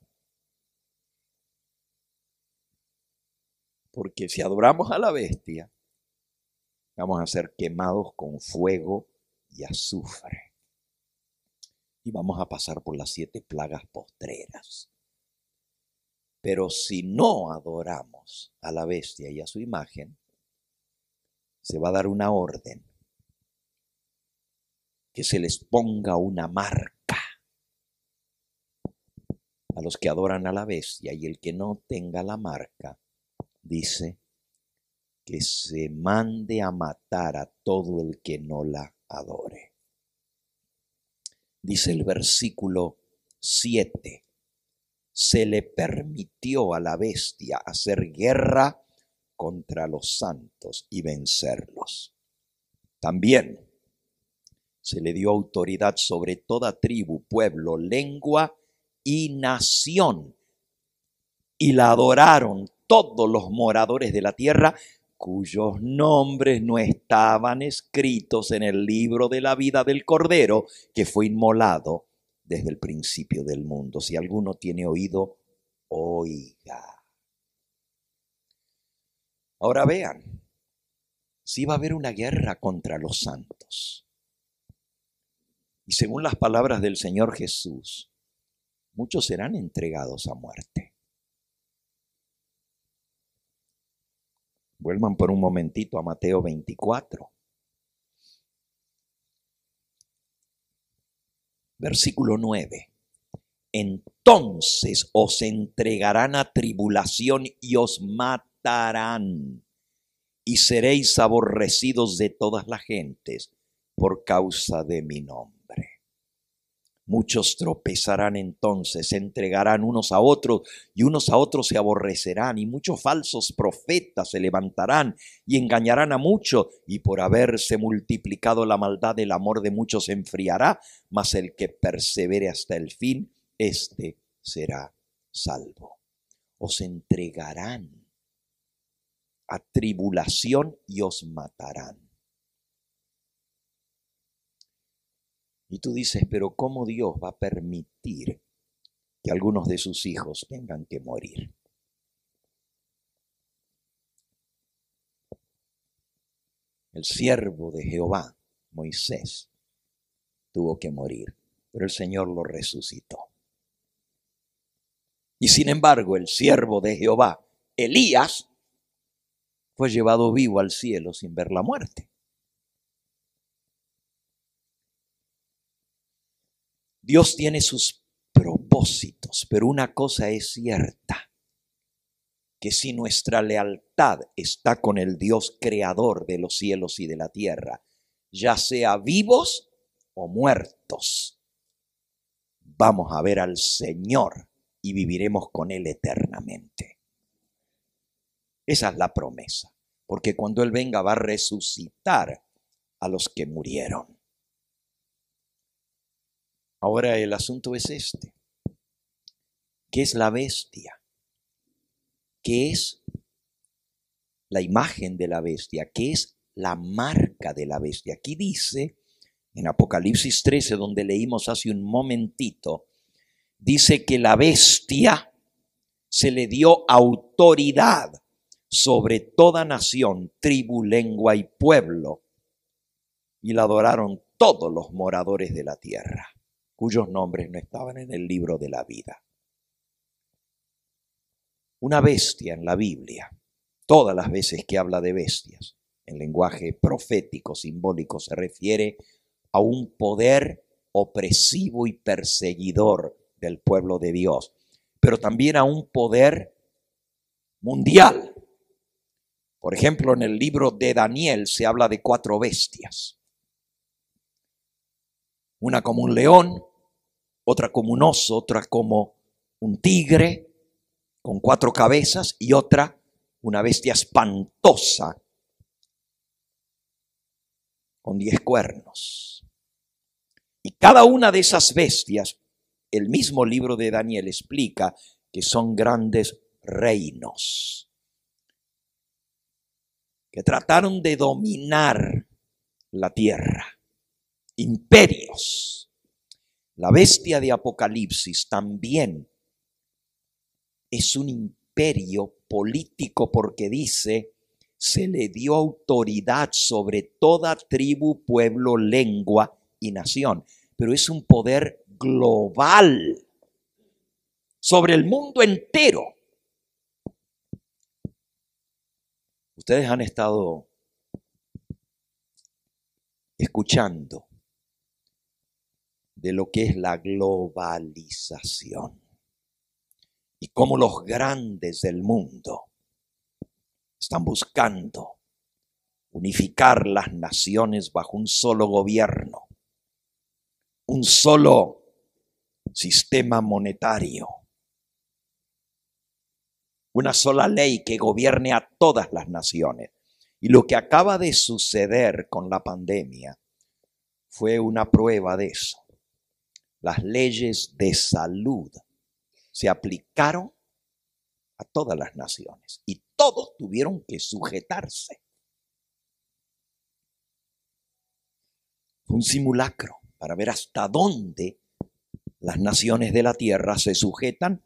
Porque si adoramos a la bestia, vamos a ser quemados con fuego y azufre. Y vamos a pasar por las 7 plagas postreras. Pero si no adoramos a la bestia y a su imagen, se va a dar una orden: que se les ponga una marca a los que adoran a la bestia, y el que no tenga la marca, dice, que se mande a matar a todo el que no la adore. Dice el versículo 7, se le permitió a la bestia hacer guerra contra los santos y vencerlos. También se le dio autoridad sobre toda tribu, pueblo, lengua y nación, y la adoraron todos los moradores de la tierra, cuyos nombres no estaban escritos en el libro de la vida del Cordero, que fue inmolado desde el principio del mundo. Si alguno tiene oído, oiga. Ahora vean, si va a haber una guerra contra los santos. Y según las palabras del Señor Jesús, muchos serán entregados a muerte. Vuelvan por un momentito a Mateo 24. Versículo 9. Entonces os entregarán a tribulación y os matarán, y seréis aborrecidos de todas las gentes por causa de mi nombre. Muchos tropezarán entonces, se entregarán unos a otros, y unos a otros se aborrecerán, y muchos falsos profetas se levantarán y engañarán a muchos, y por haberse multiplicado la maldad, el amor de muchos se enfriará, mas el que persevere hasta el fin, éste será salvo. Os entregarán a tribulación y os matarán. Y tú dices, pero ¿cómo Dios va a permitir que algunos de sus hijos tengan que morir? El siervo de Jehová, Moisés, tuvo que morir, pero el Señor lo resucitó. Y sin embargo, el siervo de Jehová, Elías, fue llevado vivo al cielo sin ver la muerte. Dios tiene sus propósitos, pero una cosa es cierta, que si nuestra lealtad está con el Dios creador de los cielos y de la tierra, ya sea vivos o muertos, vamos a ver al Señor y viviremos con Él eternamente. Esa es la promesa, porque cuando Él venga va a resucitar a los que murieron. Ahora el asunto es este. ¿Qué es la bestia? ¿Qué es la imagen de la bestia, que es la marca de la bestia. Aquí dice, en Apocalipsis 13, donde leímos hace un momentito, dice que la bestia se le dio autoridad sobre toda nación, tribu, lengua y pueblo, y la adoraron todos los moradores de la tierra, cuyos nombres no estaban en el libro de la vida. Una bestia en la Biblia, todas las veces que habla de bestias, en lenguaje profético, simbólico, se refiere a un poder opresivo y perseguidor del pueblo de Dios, pero también a un poder mundial. Por ejemplo, en el libro de Daniel se habla de 4 bestias. Una como un león, otra como un oso, otra como un tigre con 4 cabezas y otra una bestia espantosa con 10 cuernos. Y cada una de esas bestias, el mismo libro de Daniel explica que son grandes reinos que trataron de dominar la tierra, imperios. La bestia de Apocalipsis también es un imperio político porque dice, se le dio autoridad sobre toda tribu, pueblo, lengua y nación. Pero es un poder global sobre el mundo entero. Ustedes han estado escuchando de lo que es la globalización y cómo los grandes del mundo están buscando unificar las naciones bajo un solo gobierno, un solo sistema monetario, una sola ley que gobierne a todas las naciones. Y lo que acaba de suceder con la pandemia fue una prueba de eso. Las leyes de salud se aplicaron a todas las naciones y todos tuvieron que sujetarse. Fue un simulacro para ver hasta dónde las naciones de la tierra se sujetan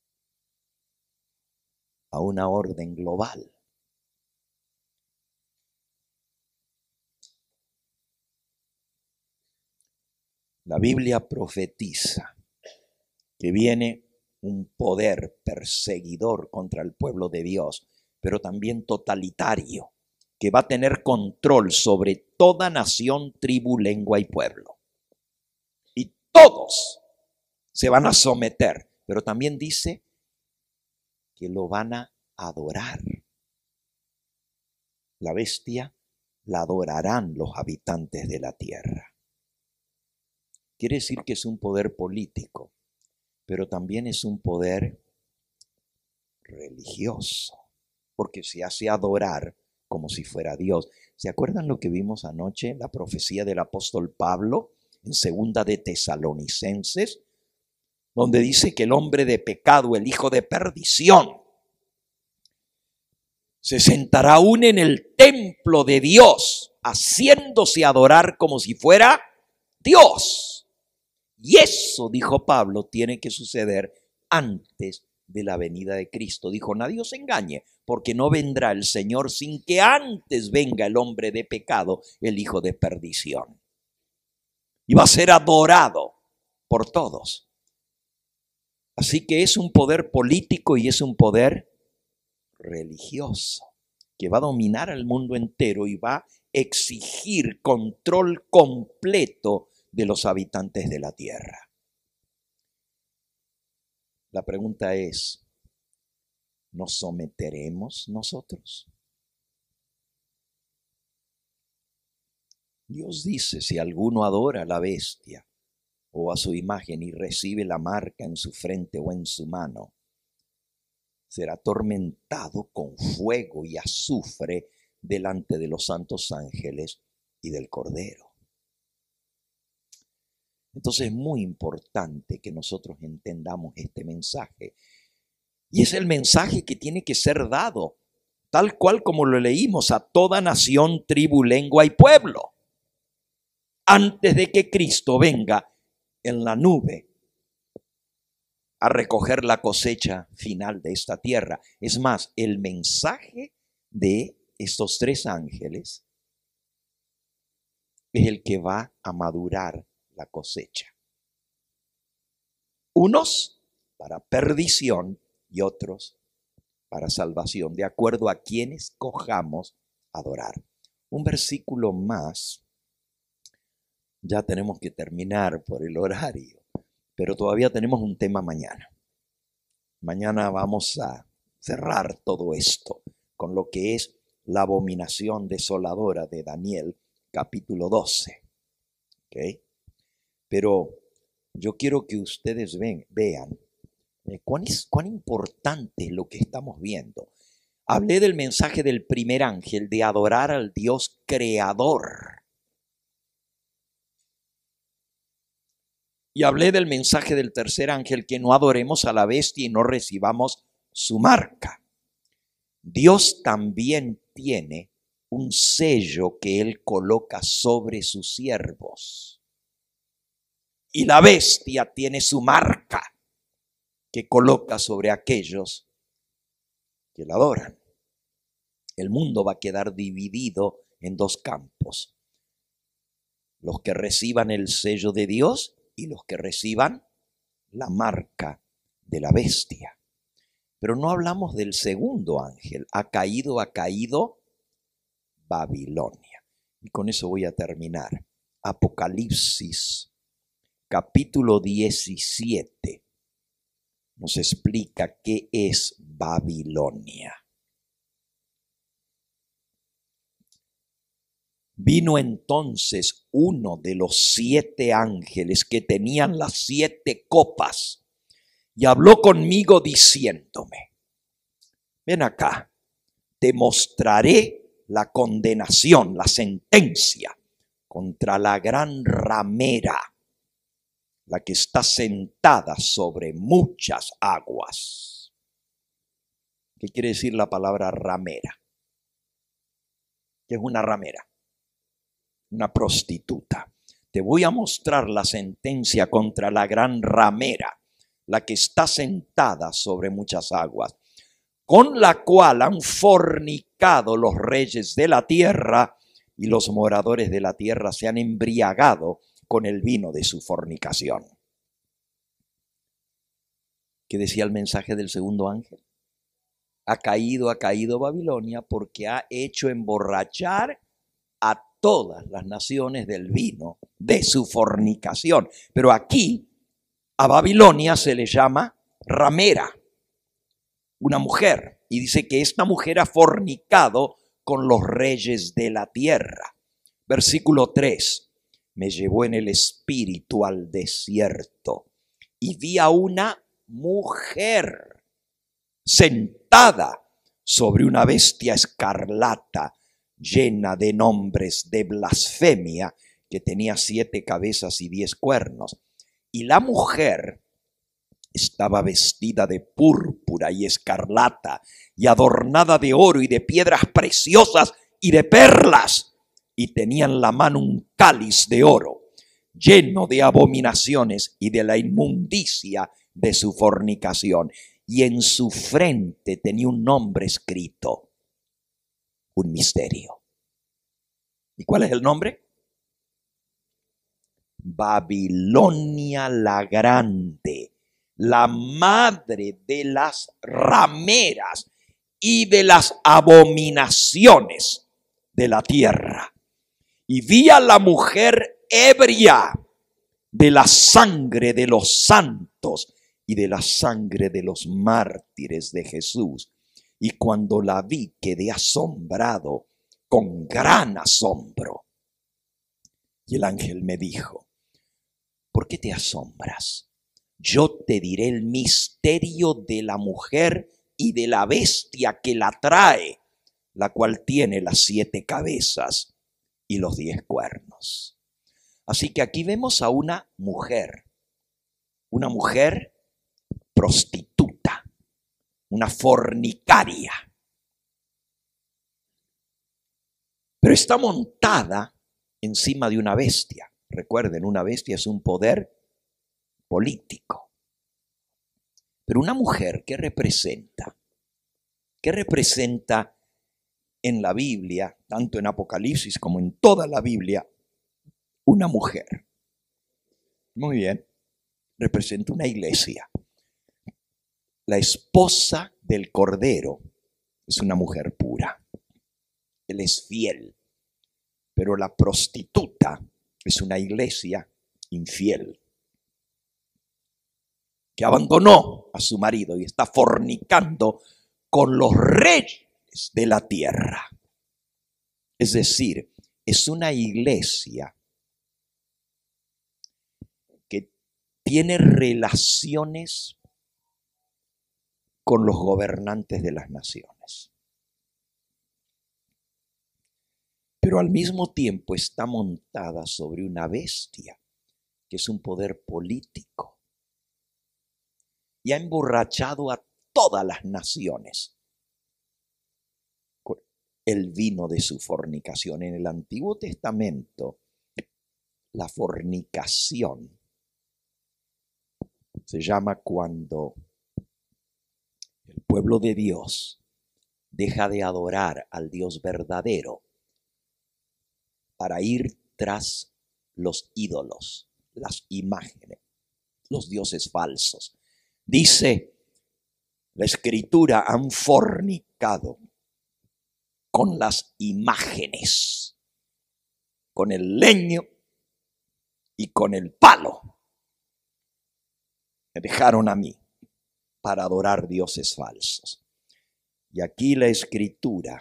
a una orden global. La Biblia profetiza que viene un poder perseguidor contra el pueblo de Dios, pero también totalitario, que va a tener control sobre toda nación, tribu, lengua y pueblo. Y todos se van a someter, pero también dice que lo van a adorar. La bestia la adorarán los habitantes de la tierra. Quiere decir que es un poder político, pero también es un poder religioso, porque se hace adorar como si fuera Dios. ¿Se acuerdan lo que vimos anoche, la profecía del apóstol Pablo en 2 de Tesalonicenses, donde dice que el hombre de pecado, el hijo de perdición, se sentará aún en el templo de Dios, haciéndose adorar como si fuera Dios? Y eso, dijo Pablo, tiene que suceder antes de la venida de Cristo. Dijo, nadie os engañe, porque no vendrá el Señor sin que antes venga el hombre de pecado, el hijo de perdición. Y va a ser adorado por todos. Así que es un poder político y es un poder religioso que va a dominar al mundo entero y va a exigir control completo de los habitantes de la tierra. La pregunta es, ¿nos someteremos nosotros? Dios dice, si alguno adora a la bestia o a su imagen y recibe la marca en su frente o en su mano, será atormentado con fuego y azufre delante de los santos ángeles y del Cordero. Entonces es muy importante que nosotros entendamos este mensaje. Y es el mensaje que tiene que ser dado tal cual como lo leímos, a toda nación, tribu, lengua y pueblo, antes de que Cristo venga en la nube a recoger la cosecha final de esta tierra. Es más, el mensaje de estos tres ángeles es el que va a madurar la cosecha. Unos para perdición y otros para salvación, de acuerdo a quienes cojamos adorar. Un versículo más, ya tenemos que terminar por el horario, pero todavía tenemos un tema mañana. Mañana vamos a cerrar todo esto con lo que es la abominación desoladora de Daniel, capítulo 12. ¿Okay? Pero yo quiero que ustedes vean cuán importante es lo que estamos viendo. Hablé del mensaje del primer ángel de adorar al Dios creador. Y hablé del mensaje del tercer ángel, que no adoremos a la bestia y no recibamos su marca. Dios también tiene un sello que Él coloca sobre sus siervos. Y la bestia tiene su marca que coloca sobre aquellos que la adoran. El mundo va a quedar dividido en dos campos: los que reciban el sello de Dios y los que reciban la marca de la bestia. Pero no hablamos del segundo ángel. Ha caído Babilonia. Y con eso voy a terminar. Apocalipsis, capítulo 17, nos explica qué es Babilonia. Vino entonces uno de los 7 ángeles que tenían las 7 copas y habló conmigo diciéndome: ven acá, te mostraré la condenación, la sentencia contra la gran ramera, la que está sentada sobre muchas aguas. ¿Qué quiere decir la palabra ramera? ¿Qué es una ramera? Una prostituta. Te voy a mostrar la sentencia contra la gran ramera, la que está sentada sobre muchas aguas, con la cual han fornicado los reyes de la tierra, y los moradores de la tierra se han embriagado con el vino de su fornicación. ¿Qué decía el mensaje del segundo ángel? Ha caído Babilonia porque ha hecho emborrachar a todas las naciones del vino de su fornicación. Pero aquí a Babilonia se le llama ramera, una mujer, y dice que esta mujer ha fornicado con los reyes de la tierra. Versículo 3. Me llevó en el espíritu al desierto y vi a una mujer sentada sobre una bestia escarlata, llena de nombres de blasfemia, que tenía 7 cabezas y 10 cuernos. Y la mujer estaba vestida de púrpura y escarlata, y adornada de oro y de piedras preciosas y de perlas, y tenía en la mano un cáliz de oro, lleno de abominaciones y de la inmundicia de su fornicación. Y en su frente tenía un nombre escrito, un misterio. ¿Y cuál es el nombre? Babilonia la Grande, la madre de las rameras y de las abominaciones de la tierra. Y vi a la mujer ebria de la sangre de los santos y de la sangre de los mártires de Jesús. Y cuando la vi, quedé asombrado con gran asombro. Y el ángel me dijo: ¿por qué te asombras? Yo te diré el misterio de la mujer y de la bestia que la trae, la cual tiene las 7 cabezas y los 10 cuernos. Así que aquí vemos a una mujer prostituta, una fornicaria. pero está montada encima de una bestia. Recuerden, una bestia es un poder político. Pero una mujer, ¿qué representa? ¿Qué representa en la Biblia, tanto en Apocalipsis como en toda la Biblia, una mujer? Muy bien, representa una iglesia. La esposa del Cordero es una mujer pura. Él es fiel, pero la prostituta es una iglesia infiel, que abandonó a su marido y está fornicando con los reyes de la tierra. Es decir, es una iglesia que tiene relaciones con los gobernantes de las naciones. Pero al mismo tiempo está montada sobre una bestia, que es un poder político. Y ha emborrachado a todas las naciones con el vino de su fornicación. En el Antiguo Testamento, la fornicación se llama cuando el pueblo de Dios deja de adorar al Dios verdadero para ir tras los ídolos, las imágenes, los dioses falsos. Dice la Escritura, han fornicado con las imágenes, con el leño y con el palo. Me dejaron a mí para adorar dioses falsos. Y aquí la Escritura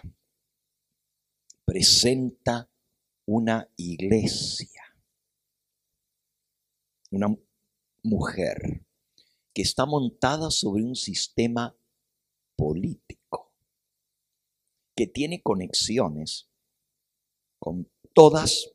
presenta una iglesia, una mujer que está montada sobre un sistema político, que tiene conexiones con todas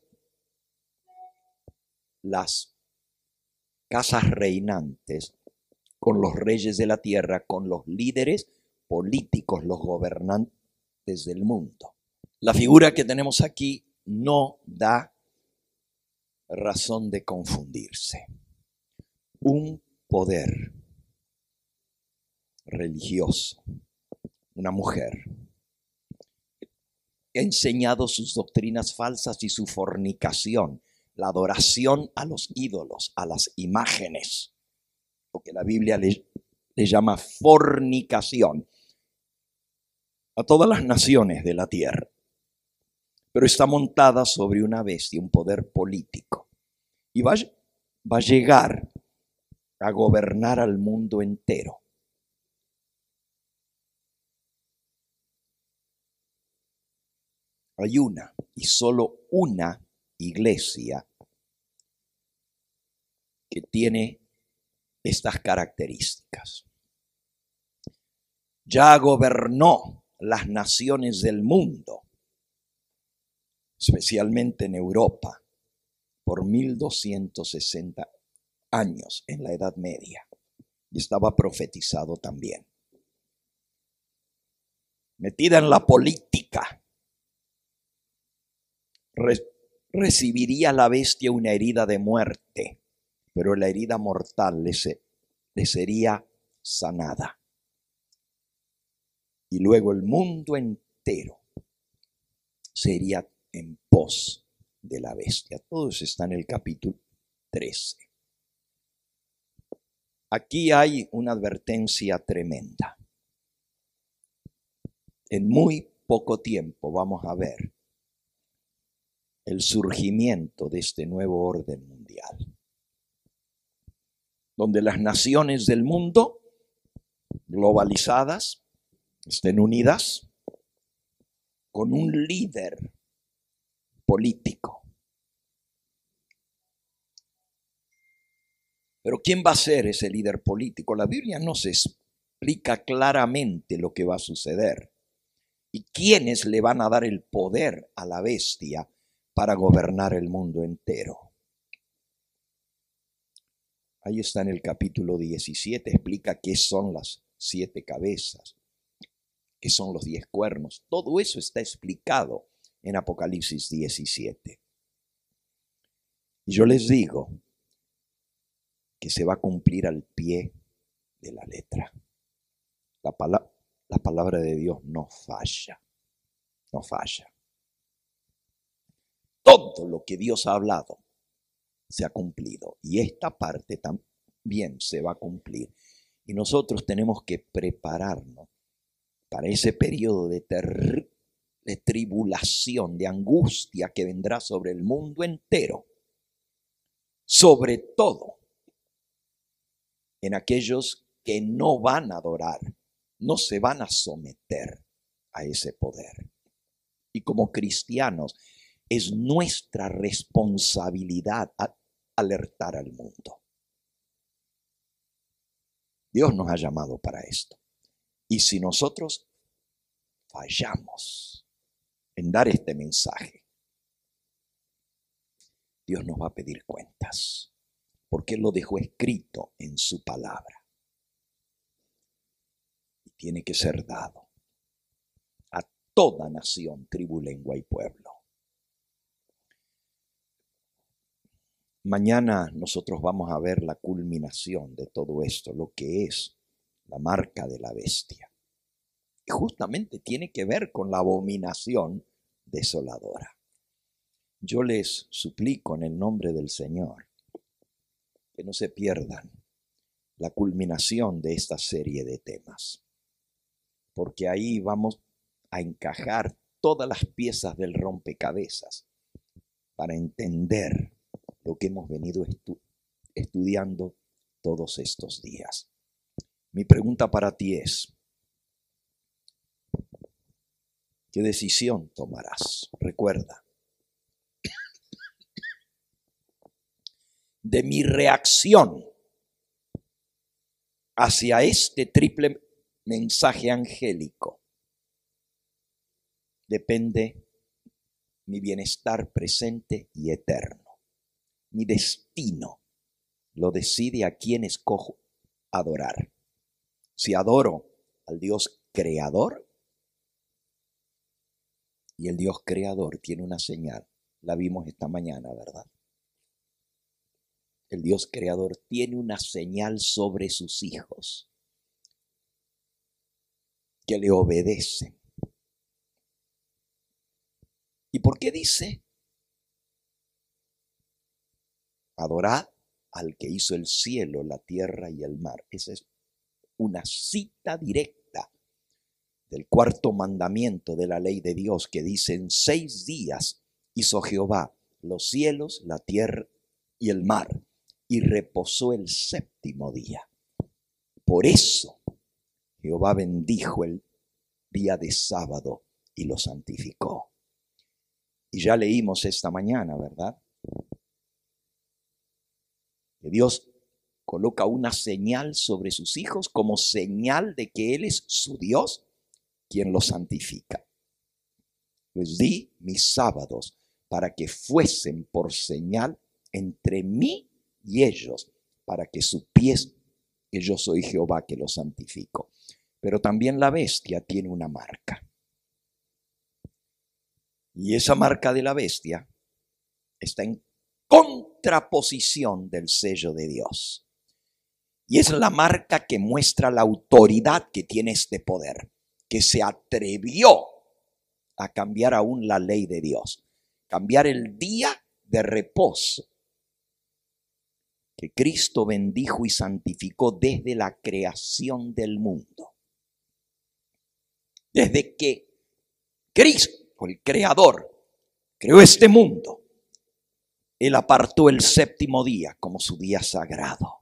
las casas reinantes, con los reyes de la tierra, con los líderes políticos, los gobernantes del mundo. La figura que tenemos aquí no da razón de confundirse. Un poder religioso, una mujer que ha enseñado sus doctrinas falsas y su fornicación, la adoración a los ídolos, a las imágenes, lo que la Biblia le llama fornicación, a todas las naciones de la tierra. Pero está montada sobre una bestia, un poder político, y va a llegar a gobernar al mundo entero. Hay una y solo una iglesia que tiene estas características. Ya gobernó las naciones del mundo, especialmente en Europa, por 1260 años en la Edad Media, y estaba profetizado también. Metida en la política, recibiría la bestia una herida de muerte, pero la herida mortal le sería sanada. Y luego el mundo entero sería en pos de la bestia. Todo eso está en el capítulo 13. Aquí hay una advertencia tremenda. En muy poco tiempo vamos a ver el surgimiento de este nuevo orden mundial, donde las naciones del mundo globalizadas estén unidas con un líder político. Pero ¿quién va a ser ese líder político? La Biblia no se explica claramente lo que va a suceder y quiénes le van a dar el poder a la bestia para gobernar el mundo entero. Ahí está en el capítulo 17, explica qué son las 7 cabezas, qué son los 10 cuernos. Todo eso está explicado en Apocalipsis 17. Y yo les digo que se va a cumplir al pie de la letra. La palabra de Dios no falla, no falla. Todo lo que Dios ha hablado se ha cumplido y esta parte también se va a cumplir. Y nosotros tenemos que prepararnos para ese periodo de tribulación, de angustia que vendrá sobre el mundo entero. Sobre todo en aquellos que no van a adorar, no se van a someter a ese poder. Y como cristianos, es nuestra responsabilidad alertar al mundo. Dios nos ha llamado para esto. Y si nosotros fallamos en dar este mensaje, Dios nos va a pedir cuentas, porque Él lo dejó escrito en su palabra. Y tiene que ser dado a toda nación, tribu, lengua y pueblo. Mañana nosotros vamos a ver la culminación de todo esto, lo que es la marca de la bestia. Y justamente tiene que ver con la abominación desoladora. Yo les suplico en el nombre del Señor que no se pierdan la culminación de esta serie de temas, porque ahí vamos a encajar todas las piezas del rompecabezas para entender lo que hemos venido estudiando todos estos días. Mi pregunta para ti es, ¿qué decisión tomarás? Recuerda, de mi reacción hacia este triple mensaje angélico depende mi bienestar presente y eterno. Mi destino lo decide a quién escojo adorar. Si adoro al Dios creador, y el Dios creador tiene una señal, la vimos esta mañana, ¿verdad? El Dios creador tiene una señal sobre sus hijos que le obedecen. ¿Y por qué dice? Adorad al que hizo el cielo, la tierra y el mar. Esa es una cita directa del cuarto mandamiento de la ley de Dios que dice: en 6 días hizo Jehová los cielos, la tierra y el mar, y reposó el 7º día. Por eso Jehová bendijo el día de sábado y lo santificó. Y ya leímos esta mañana, ¿verdad? Que Dios coloca una señal sobre sus hijos como señal de que Él es su Dios, quien los santifica. Les di mis sábados para que fuesen por señal entre mí y ellos, para que supiesen que yo soy Jehová que los santifico. Pero también la bestia tiene una marca. Y esa marca de la bestia está en contraposición del sello de Dios. Y es la marca que muestra la autoridad que tiene este poder, que se atrevió a cambiar aún la ley de Dios, cambiar el día de reposo que Cristo bendijo y santificó desde la creación del mundo. Desde que Cristo, el Creador, creó este mundo, Él apartó el 7º día como su día sagrado.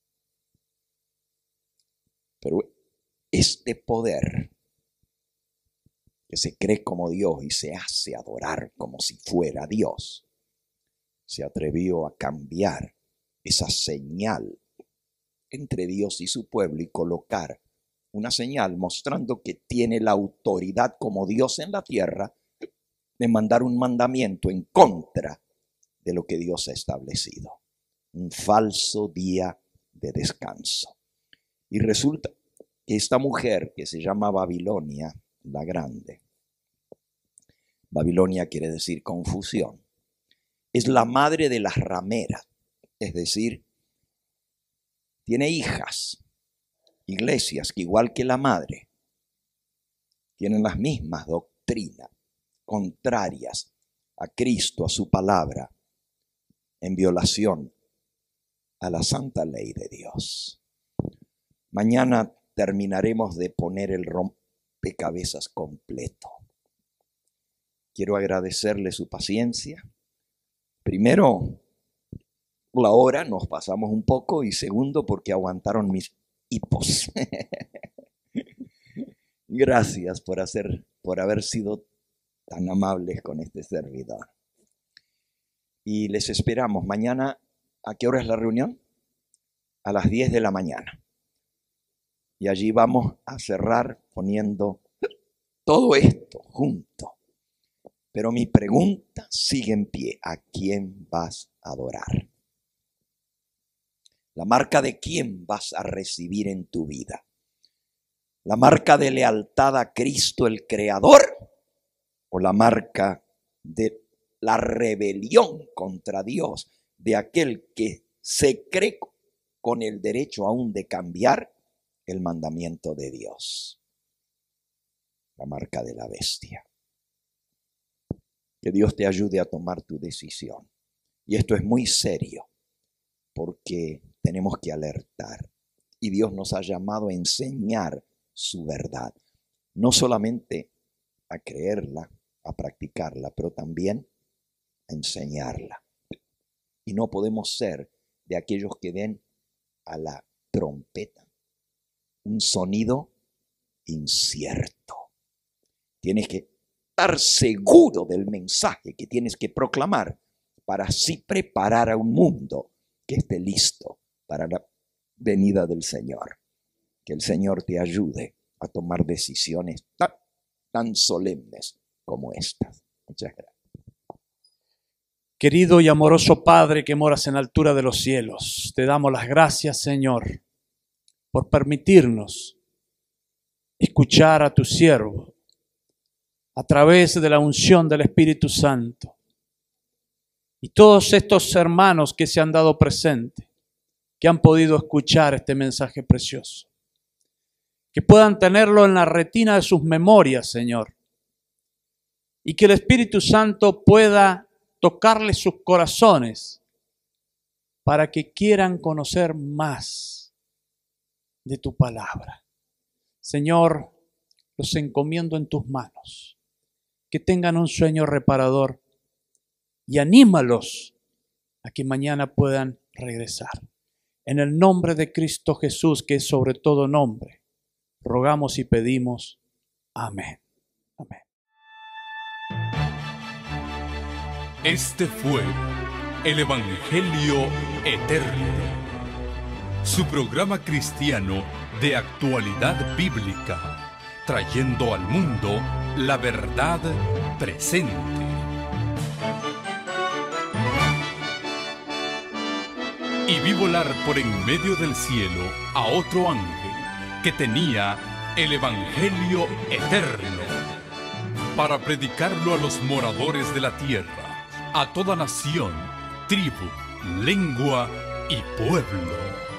Pero este poder que se cree como Dios y se hace adorar como si fuera Dios, se atrevió a cambiar esa señal entre Dios y su pueblo y colocar una señal mostrando que tiene la autoridad como Dios en la tierra de mandar un mandamiento en contra de lo que Dios ha establecido. Un falso día de descanso. Y resulta que esta mujer que se llama Babilonia la Grande Babilonia quiere decir confusión. Es la madre de las rameras, es decir, tiene hijas, iglesias que igual que la madre, tienen las mismas doctrinas, contrarias a Cristo, a su palabra, en violación a la santa ley de Dios. Mañana terminaremos de poner el rompecabezas completo. Quiero agradecerle su paciencia. Primero, la hora nos pasamos un poco, y segundo, porque aguantaron mis hipos. Gracias por haber sido tan amables con este servidor. Y les esperamos mañana. ¿A qué hora es la reunión? A las 10 de la mañana. Y allí vamos a cerrar poniendo todo esto junto. Pero mi pregunta sigue en pie. ¿A quién vas a adorar? La marca de quién vas a recibir en tu vida. ¿La marca de lealtad a Cristo el Creador? ¿O la marca de la rebelión contra Dios de aquel que se cree con el derecho aún de cambiar el mandamiento de Dios? La marca de la bestia. Que Dios te ayude a tomar tu decisión. Y esto es muy serio, porque tenemos que alertar. Y Dios nos ha llamado a enseñar su verdad. No solamente a creerla, a practicarla, pero también a enseñarla. Y no podemos ser de aquellos que den a la trompeta un sonido incierto. Tienes que estar seguro del mensaje que tienes que proclamar para así preparar a un mundo que esté listo para la venida del Señor. Que el Señor te ayude a tomar decisiones tan solemnes como estas. Muchas gracias. Querido y amoroso Padre que moras en la altura de los cielos, te damos las gracias, Señor, por permitirnos escuchar a tu siervo a través de la unción del Espíritu Santo. Y todos estos hermanos que se han dado presente, que han podido escuchar este mensaje precioso, que puedan tenerlo en la retina de sus memorias, Señor, y que el Espíritu Santo pueda tocarles sus corazones para que quieran conocer más de tu palabra. Señor, los encomiendo en tus manos, que tengan un sueño reparador y anímalos a que mañana puedan regresar. En el nombre de Cristo Jesús, que es sobre todo nombre, rogamos y pedimos. Amén. Amén. Este fue el Evangelio Eterno, su programa cristiano de actualidad bíblica, trayendo al mundo la verdad presente. Y vi volar por en medio del cielo a otro ángel que tenía el Evangelio Eterno, para predicarlo a los moradores de la tierra, a toda nación, tribu, lengua y pueblo.